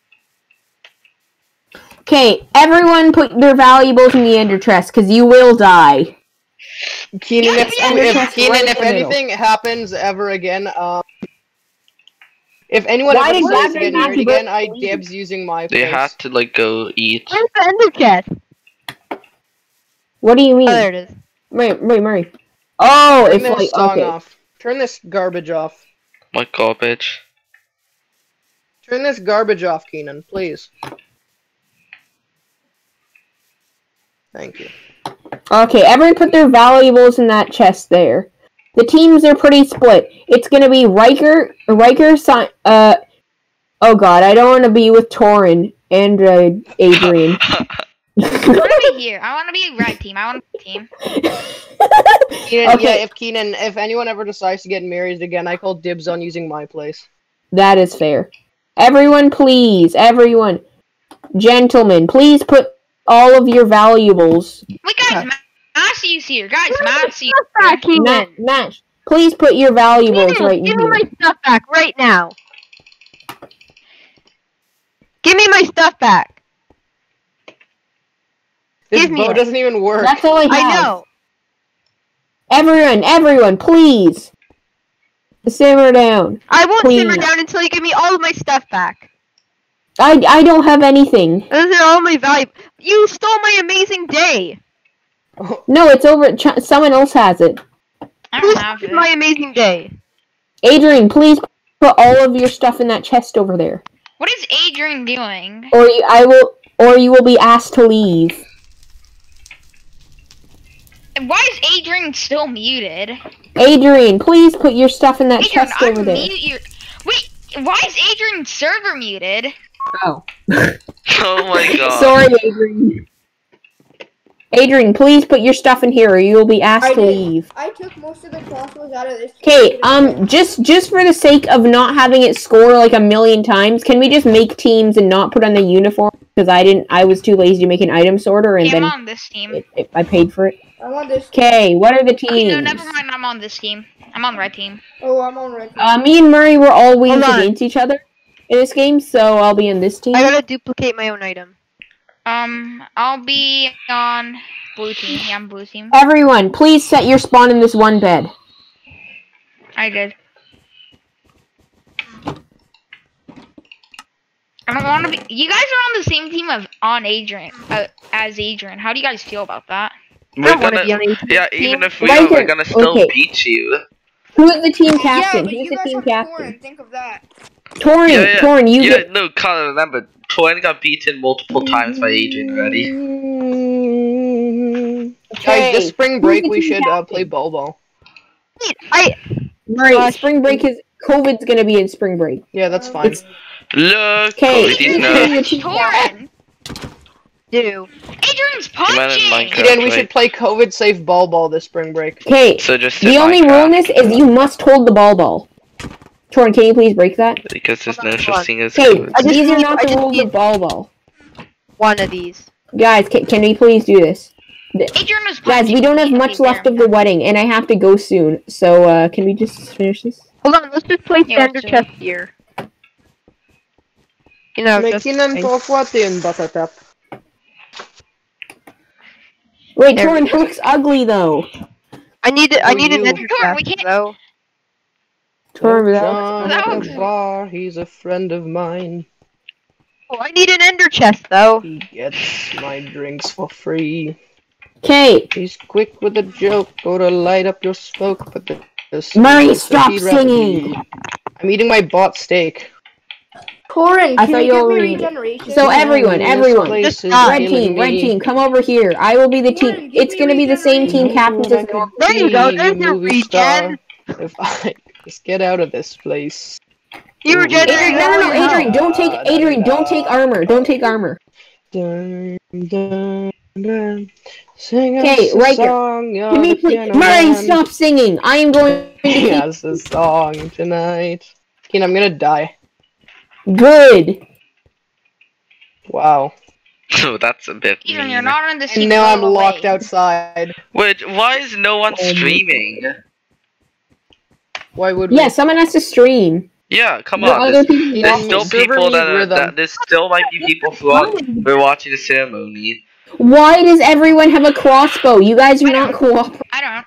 Okay, everyone, put their valuables in the ender chest, because you will die. Keenan, Yeah, if, yeah, if, yeah. Keenan, Right in if the middle. anything happens ever again, um, if anyone Why ever did decides to Gavin get have married to go again, I to dibs using my They place. had to like go eat. Where's the ender chest? What do you mean? Oh, there it is. Murray, Murray, Murray. Oh, Turn if this like song okay. off. Turn this garbage off. My garbage. Turn this garbage off, Keenan, please. Thank you. Okay, everyone put their valuables in that chest there. The teams are pretty split. It's gonna be Riker, Riker, Si- uh, oh god, I don't want to be with Torin and uh, Adrian. I want to be here. I want to be red team. I want to be team. Keenan, Okay. Yeah, if Keenan, if anyone ever decides to get married again, I call dibs on using my place. That is fair. Everyone, please, everyone, gentlemen, please put all of your valuables. Wait, guys, Ma- Massey's here. Guys, Massey. Back, Keenan. Matt, Matt, please put your valuables Keenan, right in give me here. my stuff back right now. Give me my stuff back. This Give me bow it. doesn't even work. That's all I have. I know. Everyone, everyone, please. Simmer down. I won't Please. simmer down until you give me all of my stuff back. I, I don't have anything. Those are all my value. You stole my amazing day. No, it's over. Ch- someone else has it. I Who don't have stole it. my amazing day? Adrian, please put all of your stuff in that chest over there, What is Adrian doing? or you, I will, or you will be asked to leave. And why is Adrian still muted? Adrian, please put your stuff in that Adrian, chest over there. unmute your. Wait, why is Adrian's server muted? Oh, Oh my god. sorry, Adrian. Adrian, please put your stuff in here, or you will be asked I to did. leave. I took most of the crossbows out of this. Okay, um, just just for the sake of not having it score like a million times, can we just make teams and not put on the uniform? Because I didn't, I was too lazy to make an item sorter, and Okay, I'm then on this team. it, it, I paid for it. I'm on this. Okay, what are the teams? Okay, no, never mind. I'm on this team. I'm on red team. Oh, I'm on red. Uh, me and Murray were always Hold on. against each other in this game, so I'll be in this team. I gotta duplicate my own item. Um, I'll be on blue team. Yeah, I'm blue team. Everyone, please set your spawn in this one bed. I did. I'm gonna be. You guys are on the same team of on Adrian uh, as Adrian. How do you guys feel about that? We're I don't want to gonna, be on Adrian's yeah, team. even if we Right are, we're here. gonna still Okay. beat you. Who's the team Yeah, captain? but Who's you the guys team have captain? Torin. Think of that. Torin, Yeah, yeah. Torin, you yeah, get. no, Colin, remember, Torin got beaten multiple times by Adrian already. Guys, this spring break Who's the we team should uh, captain? play Bobo. Wait, I. Murray, Gosh. spring break is COVID's gonna be in spring break. Yeah, that's fine. It's- Look, Okay. Cody's nerf. Torin! Do. Adrian's might in punching! Minecraft. Then we Right. should play COVID safe ball ball this spring break. Okay. So just The in only rule in Minecraft, this is you must hold the ball ball. Torin, can you please break that? because there's Hold no on, such hold on. thing as Okay, code. I just these are need- not I the just rules need- of ball ball. One of these. Guys, can, can we please do this? Adrian was Guys, punching we don't have me. much Okay, left of the wedding, and I have to go soon. So, uh, can we just finish this? Hold on, let's just play Yeah, standard let's do chest here. You know, just. Mekinan po kwatin batatap. Wait, There we Torin, that looks ugly though. I need I Oh, need an you. ender Torn, we chest, can't- though. Torin, that John that at looks- the bar, he's a friend of mine. Oh, I need an ender chest, though. He gets my drinks for free. Okay, He's quick with a joke, go to light up your smoke, but the, the Murray, smoke stop that he rather singing. be. I'm eating my bot steak. Corin, I can thought you you give me already- regeneration? So everyone, This everyone, place just is stop. red killing team, red me. team, come over here. I will be the Torin, team. give It's me gonna be the same team regeneration. captains as normal. There you go, there's Be your a movie star regen. If I just get out of this place. You Oh, regenerate. Adrian, no, no, no, Adrian, don't take, Adrian, don't take armor, don't take armor. Dun, dun, dun. Sing Okay, us a Riker, song, you're Can we the please, piano Murray, man. stop singing. I am going to Sing keep us a song tonight. Keen, I'm gonna die. good. Wow. Oh, that's a bit Adrian, mean. you're not on the same And now I'm level locked away. outside. Wait, why is no one Oh my streaming? Why would we? Yeah, someone has to stream. Yeah, come The on. other There's, people there's Yeah, still server people need that, are, rhythm. that there's still might be people who are who are watching the ceremony. Why does everyone have a crossbow? You guys are not cooperating. I don't,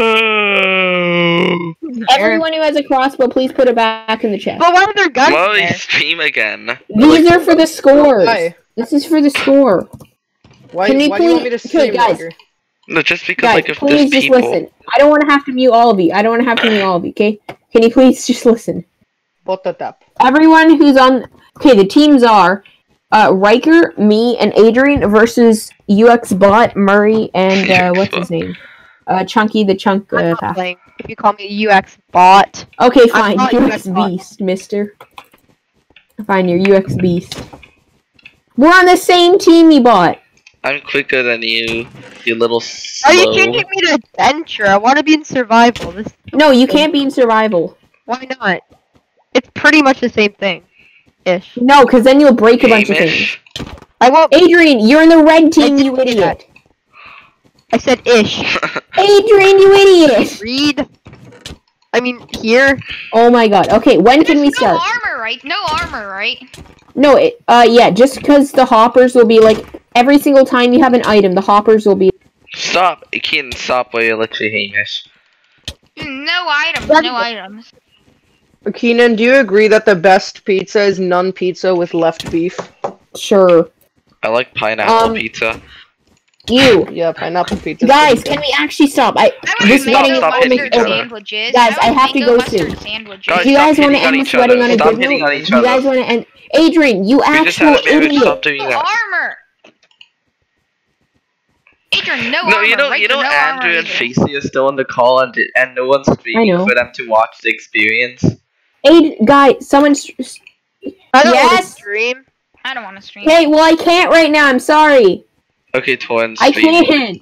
I don't. Everyone who has a crossbow, please put it back in the chest. But why are there guns Why there? stream again? These are for the scores. Why? This is for the score. Why, Can we why do you want me to please- okay, stream, guys. Riker? No, just because Guys, like if there's please just people. listen. I don't want to have to mute all of you. I don't want to have to mute all of you, okay? Can you please just listen? Botatap. Everyone who's on... Okay, the teams are uh, Riker, me, and Adrian versus U X Bot, Murray, and uh, what's his name? Uh, Chunky the Chunk I'm uh, not Path. playing. If you call me a U X bot. Okay, I'm fine. not U U X X bot. Beast, mister. Fine, you're U X Beast. We're on the same team, you bot. I'm quicker than you, you little Are slow. you changing me to adventure? I want to be in survival. This. No, you can't be in survival. Why not? It's pretty much the same thing. Ish. No, because then you'll break a bunch of things. Game-ish. I won't. Adrian, you're in the red team, I you didn't say idiot. I said ish. Adrian, you idiot. Read. I mean, here. Oh my god. Okay, when can we There's no start? armor, right? No armor, right? No, it, uh, yeah, just because the hoppers will be like, every single time you have an item, the hoppers will be... Stop! You can't stop while you're literally Hamish. No items, That's- no items. Keenan, do you agree that the best pizza is none pizza with left beef? Sure. I like pineapple Um, pizza. You. Yeah, pineapple pizza. Guys, can we actually stop? I, I would this make wedding is stop almost hitting mustard each other. over. sandwiches. Guys, I I would have to make go mustard soon. Sandwiches. Guys, Do you guys stop want to hitting on end each this wedding other. on a Stop good hitting note? on each Do you guys other. want to end... Adrian, you We just actual had a marriage. idiot. Stop doing No that. armor. Adrian, no, No, armor. you know, right? you know, no Andrew armor and either. Facey are still on the call, and and no one's I streaming know. for them to watch the experience. Ad, guy, someone... st- I don't want to Yes? stream. I don't want to stream. Okay, well, I can't right now. I'm sorry. Okay, Torrent, I stream. can't.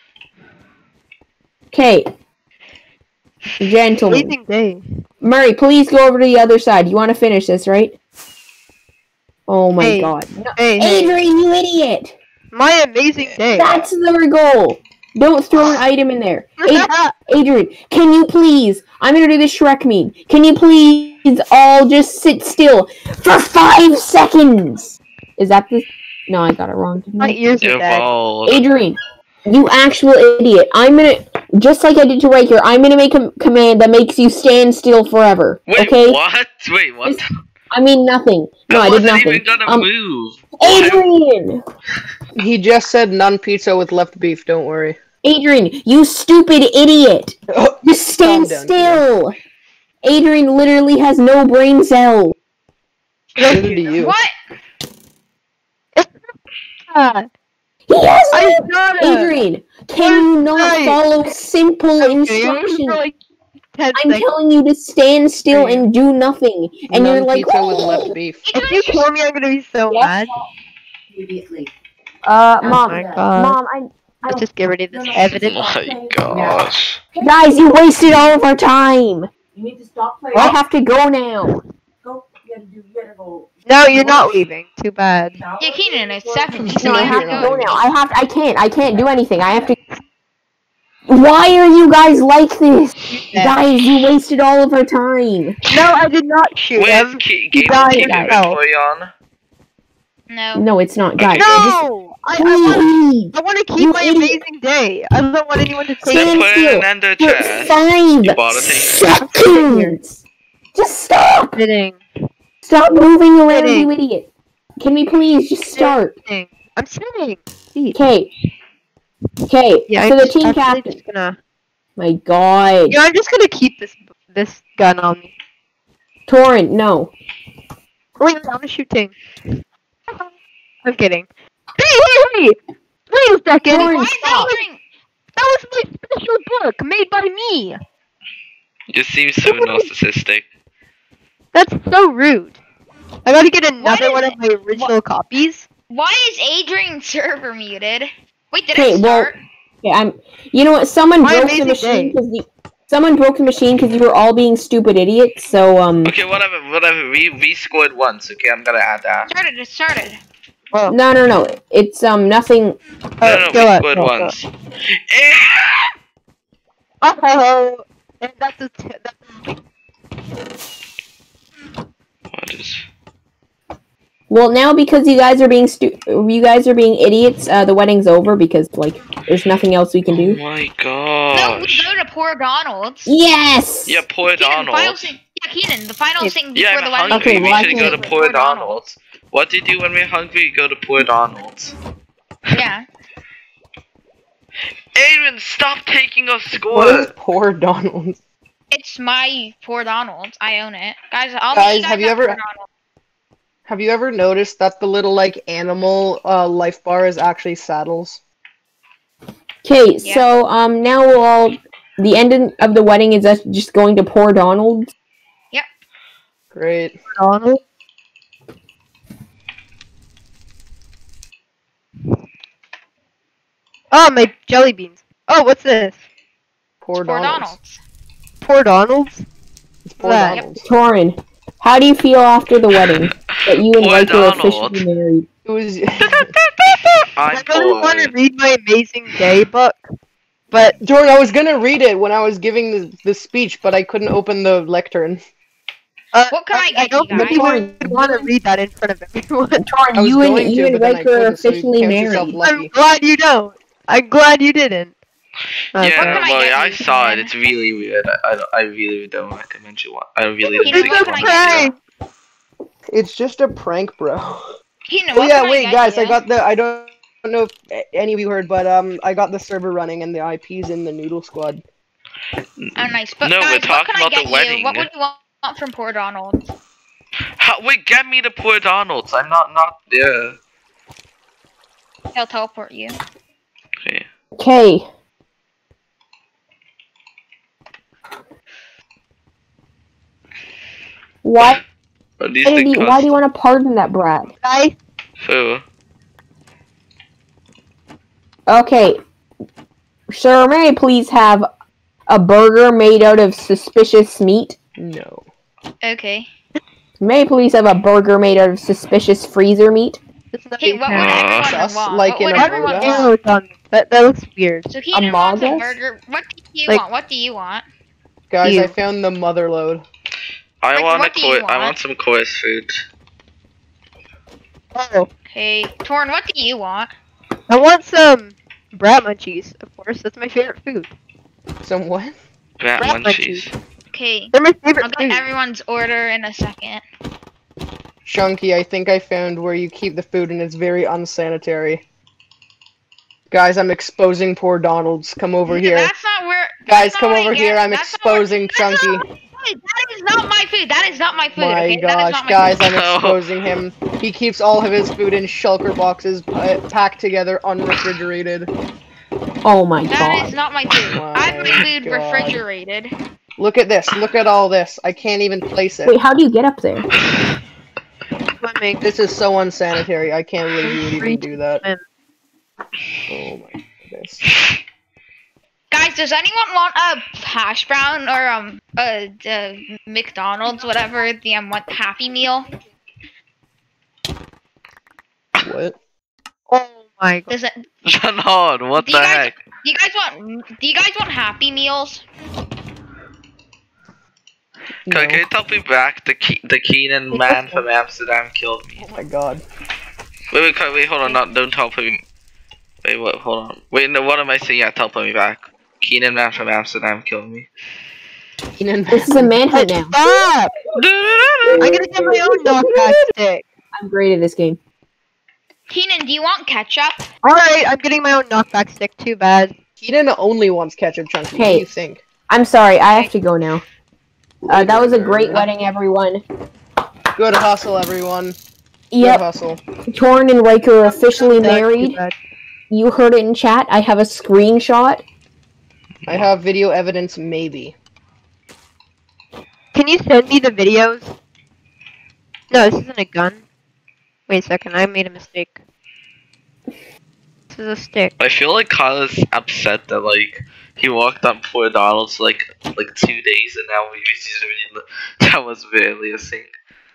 Okay. Gentlemen. Amazing day. Murray, please go over to the other side. You want to finish this, right? Oh my Hey. god. No. Hey, hey. Adrian, you idiot! My amazing day. That's the goal! Don't throw an item in there. Ad- Adrian, can you please? I'm gonna do the Shrek meme. Can you please all just sit still for five seconds? Is that the... No, I got it wrong. didn't My I? ears are dead. Evolved. Adrian, you actual idiot. I'm gonna... Just like I did to Riker, I'm gonna make a command that makes you stand still forever. Wait, okay? what? Wait, what? This- I mean nothing. No, That I did wasn't nothing. even gonna Um, move. Adrian! He just said none pizza with left beef, don't worry. Adrian, you stupid idiot! Just stand Calm down, still! Adrian literally has no brain cell. Neither do you. What? Ah, He has I no... got it. Adrian, can you not Right. follow simple Okay, I'm instructions? just like, ten I'm seconds. telling you to stand still and do nothing, and you're like, pizza with left beef. If you kill me, I'm gonna be so Yes. mad. Immediately. uh, Oh mom, my god. mom, I, Let's just get rid of this Oh evidence. my gosh. guys, you wasted all of our time. You need to stop playing. I have to go now. Go. You gotta do. You gotta go. No, you're not leaving. Too bad. Now. Yeah, Keenan, it's seven. You No, said I you have had to to go go. now. I have. I can't. I can't do anything. I have to. Why are you guys like this? Guys, you wasted all of our time. No, I did not shoot Wait, him. is Ke- He Game died Keep himself. inventory on? No. No, it's not, guys. Okay. No! I, I want Please. I want to keep You my idiot. amazing day. I don't want anyone to take Stand Then it. put still. it in ender For chest. five You bought a thing. seconds. Just stop. Sitting. Stop moving around, Sitting. you idiot. Can we please just start? Sitting. I'm sitting. Jeez. Okay. Okay. Yeah, so I'm the just, team actually captain. just gonna. My God. Yeah, I'm just gonna keep this this gun on me. Torrent, no. Wait, I'm shooting. I'm kidding. Hey, hey, hey! Wait a second. Torrent, Why is stop. Adrian? That was my special book made by me. You seem so narcissistic. That's so rude. I gotta get another is one it- of my original copies. Why is Adrian's server muted? Wait, did Okay, I well, start? yeah, I'm. You know what? Someone My broke the amazing machine day. because the. Someone broke the machine because you were all being stupid idiots. So um. Okay, whatever, whatever. We we scored once. Okay, I'm gonna add that. Started. It started. Oh, No, no, no. It's um nothing. No, oh, no, go we up, scored go up, go once. Eh! up. Oh, and that's a t that's What is? Well, now because you guys are being stu- you guys are being idiots. Uh, the wedding's over because like there's nothing else we can Oh do. my No, we gosh. go to poor Donald's. Yes. Yeah, poor Keenan, the final Donald. thing. Yeah, Keenan, the final thing Yeah, before I'm the wedding. hungry. Okay, we well, I should can- go to poor Donald's. What do you do when we're hungry? You go to poor Donald's. Yeah. Adrian, stop taking a What score. is poor Donald? It's my poor Donald's. I own it, guys. I'll Guys, meet you guys have you at ever- Poor Donald's. Have you ever noticed that the little like animal uh, life bar is actually saddles? Okay, Yeah. so um now we'll all. The end of the wedding is us just going to poor Donald's. Great. Donald. Oh, my jelly beans. Oh, what's this? Poor Poor Donald's. Donald's. Poor Donald's? It's poor That. Donald's. Torin, how do you feel after the wedding that you and Poor Riker are Donald. officially married? It was. I'm I really want to poor. read my Amazing Day book, but Jordan, I was gonna read it when I was giving the, the speech, but I couldn't open the lectern. uh, What can I I, get don't you think guys? you would want to read that in front of everyone. Torin, I was you going and to, you and but then I Riker are couldn't, so you officially count yourself married. lucky. I'm glad you don't. I'm glad you didn't. Okay. Yeah, What can I well, get yeah, I you, saw it. Keenan? It's really weird. I, I, don't- I really don't recommend you. Wa- I really don't Keenan, think what you can want I to get do you? that. It's just a prank, bro. Keenan, Oh what yeah, can wait, I get guys, you? I got the. I don't know if a- any of you heard, but um, I got the server running and the I P's in the Noodle Squad. Oh, nice. But No, we're guys, what talking can I about the get wedding. You? What would you want from Poor Donald's? How, wait, get me to poor Donald's. I'm not not there. He'll teleport you. Okay. Okay. Why, What do you why, did think? you, why do you want to pardon that brat? Guys, Who? Okay. Sir, may I please have a burger made out of suspicious meat? No. Okay. May I please have a burger made out of suspicious freezer meat? it's not Hey, even what would Uh, everyone Just want? like what in would a everyone burger. want? arrows on me. That, that looks weird. So Keenan wants a Among Us? burger. What do you Like- want? What do you want? Guys, You. I found the mother load. I Like, want a what do you coi- I want? want some course food. Oh, Okay. Torn, what do you want? I want some brat munchies. Of course, that's my favorite food. Some what? Rat Rat munchies. Okay. They're my I'll favorite get food. everyone's order in a second. Chunky, I think I found where you keep the food and it's very unsanitary. Guys, I'm exposing poor Donald's. Come over here. That's not where. Guys, that's not come what I over get. here. I'm That's not where- exposing that's not Chunky. my food. That is not my food. That is not my food. My okay? That is gosh, not my guys, food. I'm exposing him. He keeps all of his food in shulker boxes, uh, packed together, unrefrigerated. Oh my That god. is not my food. My I have my food God. refrigerated. Look at this. Look at all this. I can't even place it. Wait, how do you get up there? Swimming. This is so unsanitary. I can't believe you would even do that. Swim. Oh my goodness. Guys, does anyone want a hash brown or um a, a McDonald's, whatever the um what Happy Meal? What? Oh my god. Does it? Janod, what Do the you guys, heck? do you guys want? Do you guys want Happy Meals? No. Can, can you tell me back? The Ke the Keenan man from Amsterdam killed me. Oh my god. Wait, wait, wait, hold on, not, don't teleport me. Wait, what, hold on. Wait, no, what am I saying? Yeah, teleport me back. Keenan man from Amsterdam killed me. Keenan This is a manhunt now. Stop! I'm gonna get my own knockback stick. I'm great at this game. Keenan, do you want ketchup? Alright, I'm getting my own knockback stick. Too bad. Keenan only wants ketchup, Chunky. What Hey. do you think? I'm sorry, I have to go now. Uh, that was a great wedding, everyone. Good hustle, everyone. Good Yep, hustle. Torn and Riker are officially Too married. bad. You heard it in chat. I have a screenshot. I have video evidence, maybe. Can you send me the videos? No, this isn't a gun. Wait a second, I made a mistake. This is a stick. I feel like Kyle is upset that like he walked on poor Donald's like like two days and now we really that was barely a thing.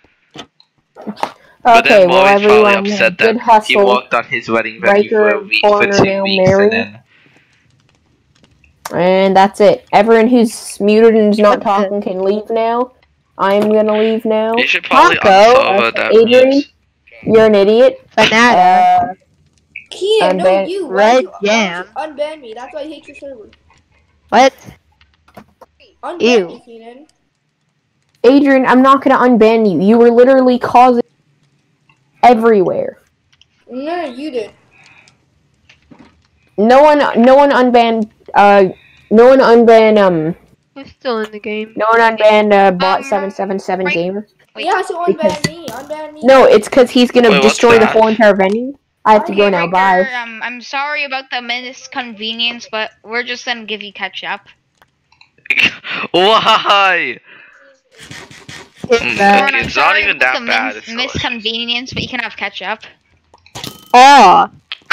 But Okay, then well, Moe's probably everyone, upset good that he hustle. walked on his wedding venue for Riker a week and for Torn are two now weeks married. and then And that's it. Everyone who's muted and is not That's it. talking can leave now. I'm gonna leave now. you should probably Taco. unsolve Uh, that Adrian? news. You're an idiot. Banana. Uh, Kia, no, Unban- you. Why Red you, why jam. you unban me? That's why I hate your server. What? Unban Ew. me, Keenan. Adrian, I'm not gonna unban you. You were literally causing everywhere. No, you did. No one, no one unbanned. Uh, no one unbanned. Um, He's still in the game. no one unbanned. Uh, bot Um, seven seven seven right- gamer. Wait. Yeah, so Because- unban me. Unban me. No, it's because he's gonna Wait, what's destroy the that? whole entire venue. I have to go Okay, now. Riker, Bye. Um, I'm sorry about the misconvenience, but we're just gonna give you ketchup. Why? It's Mm, bad. Torn, okay, I'm it's not sorry even about that the bad, min- it's not- misconvenience, but you can have ketchup. Aw.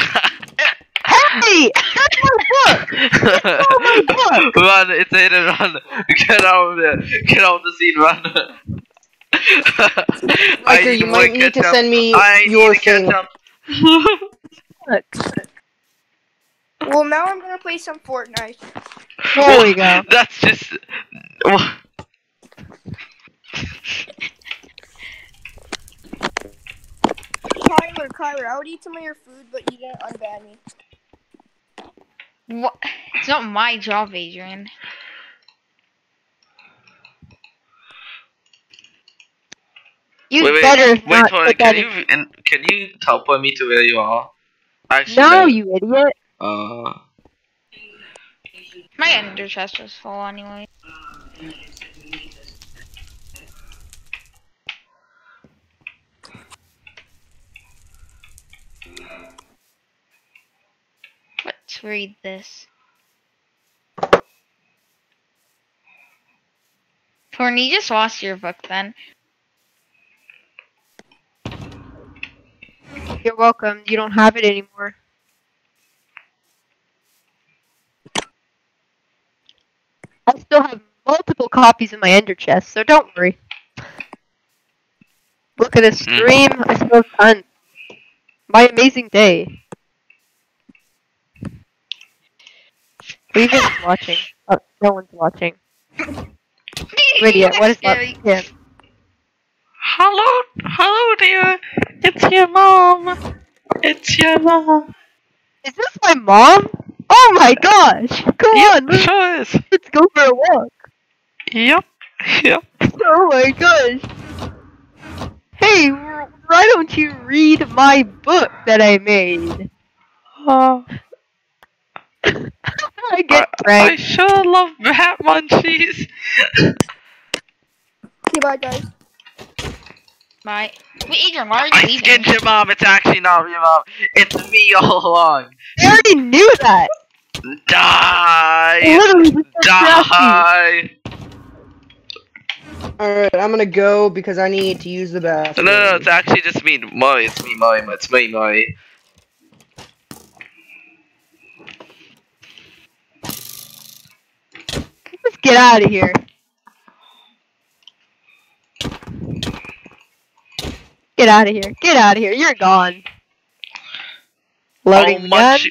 Hey! That's my book! Oh my book! Run, it's Aiden, run! Get out of there! Get out of the scene, run! I Riker, you more might need to ketchup. send me I your need thing. ketchup. Look. Well, now I'm gonna play some Fortnite. There we go. That's just. Kyler, Kyler, I would eat some of your food, but you didn't unban me. What? It's not my job, Adrian. You Wait, wait, better wait, not hold on. put Can that you and can you teleport me to where you are? Actually, No, no. you idiot. Uh, My ender chest was full anyway. Let's read this. Torn, you just lost your book then. You're welcome. You don't have it anymore. I still have multiple copies in my ender chest, so don't worry. Look at this stream. I still have tons. My amazing day. Who's watching? Oh, no one's watching. Idiot, what is up? Yeah. hello, hello, dear. It's your mom. It's your mom. Is this my mom? Oh my gosh! Come on, let's, Sure is. let's go for a walk. Yep. Yep. Oh my gosh! Hey, wh- why don't you read my book that I made? Oh. I get I pranked. sure love Bat Munchies. Okay, bye, guys. My Wait, Adrian, why are you I leaving? skinned your mom. It's actually not your mom. It's me all along. I already knew that. Die. Literally, this is crafty. Die. Alright, I'm gonna go because I need to use the No, bathroom. no, no, it's actually just me. Moi, it's me, Moi, it's me, Moi. Let's get out of here. Get out of here. Get out of here. You're gone. Loading How the much?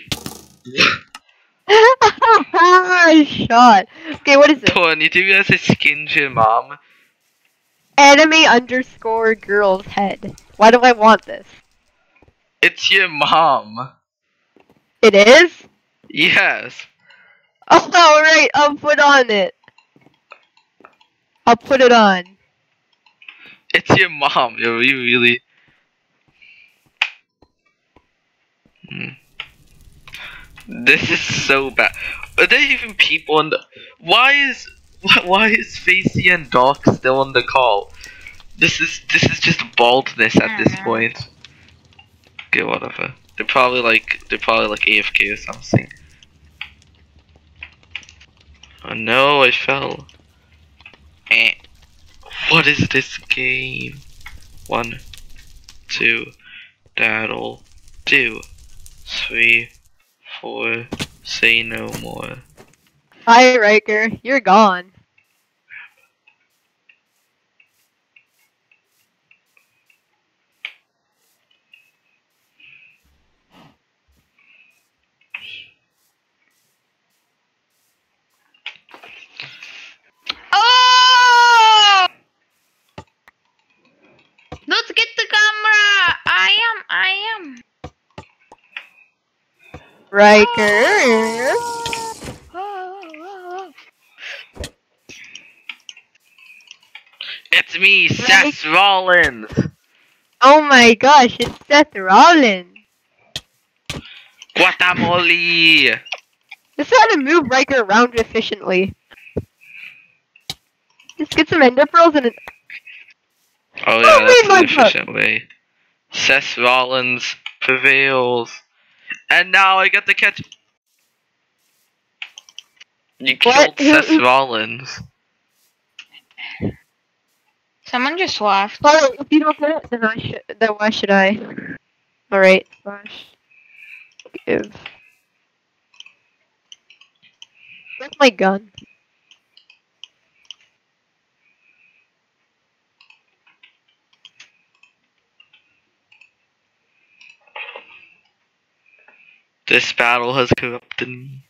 gun. Shot. Okay, what is it? Torn, you do realize I skinned your mom? Enemy underscore girl's head. Why do I want this? It's your mom. It is? Yes. Oh, right. I'll put on it. I'll put it on. It's your mom. Yo, you really. Hmm. This is so bad. Are there even people in the? Why is why is Facey and Doc still on the call? This is this is just baldness at this point. Okay, whatever. They're probably like they're probably like A F K or something. Oh no, I fell. Eh. What is this game? One, two, that'll do. Three, four, say no more. Hi, Riker. You're gone. Oh! Let's get the camera. I am. I am. Riker. Oh, oh, oh. It's me, Seth Rollins. Oh my gosh, it's Seth Rollins. Guatemala. Just how to move Riker around efficiently. Just get some ender pearls and. Oh yeah, Oh, that's read my an efficient way. Seth Rollins prevails. And now I get to catch. You What? killed Seth Rollins. Someone just left. Well, if you don't get it, then I should. Then why should I? All right. Slash. Give. Where's my gun? This battle has corrupted me.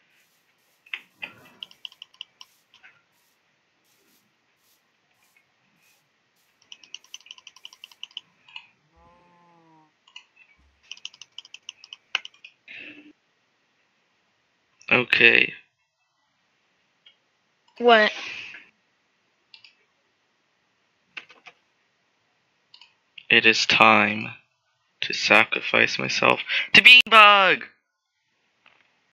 Okay. What? It is time to sacrifice myself to Beanbug!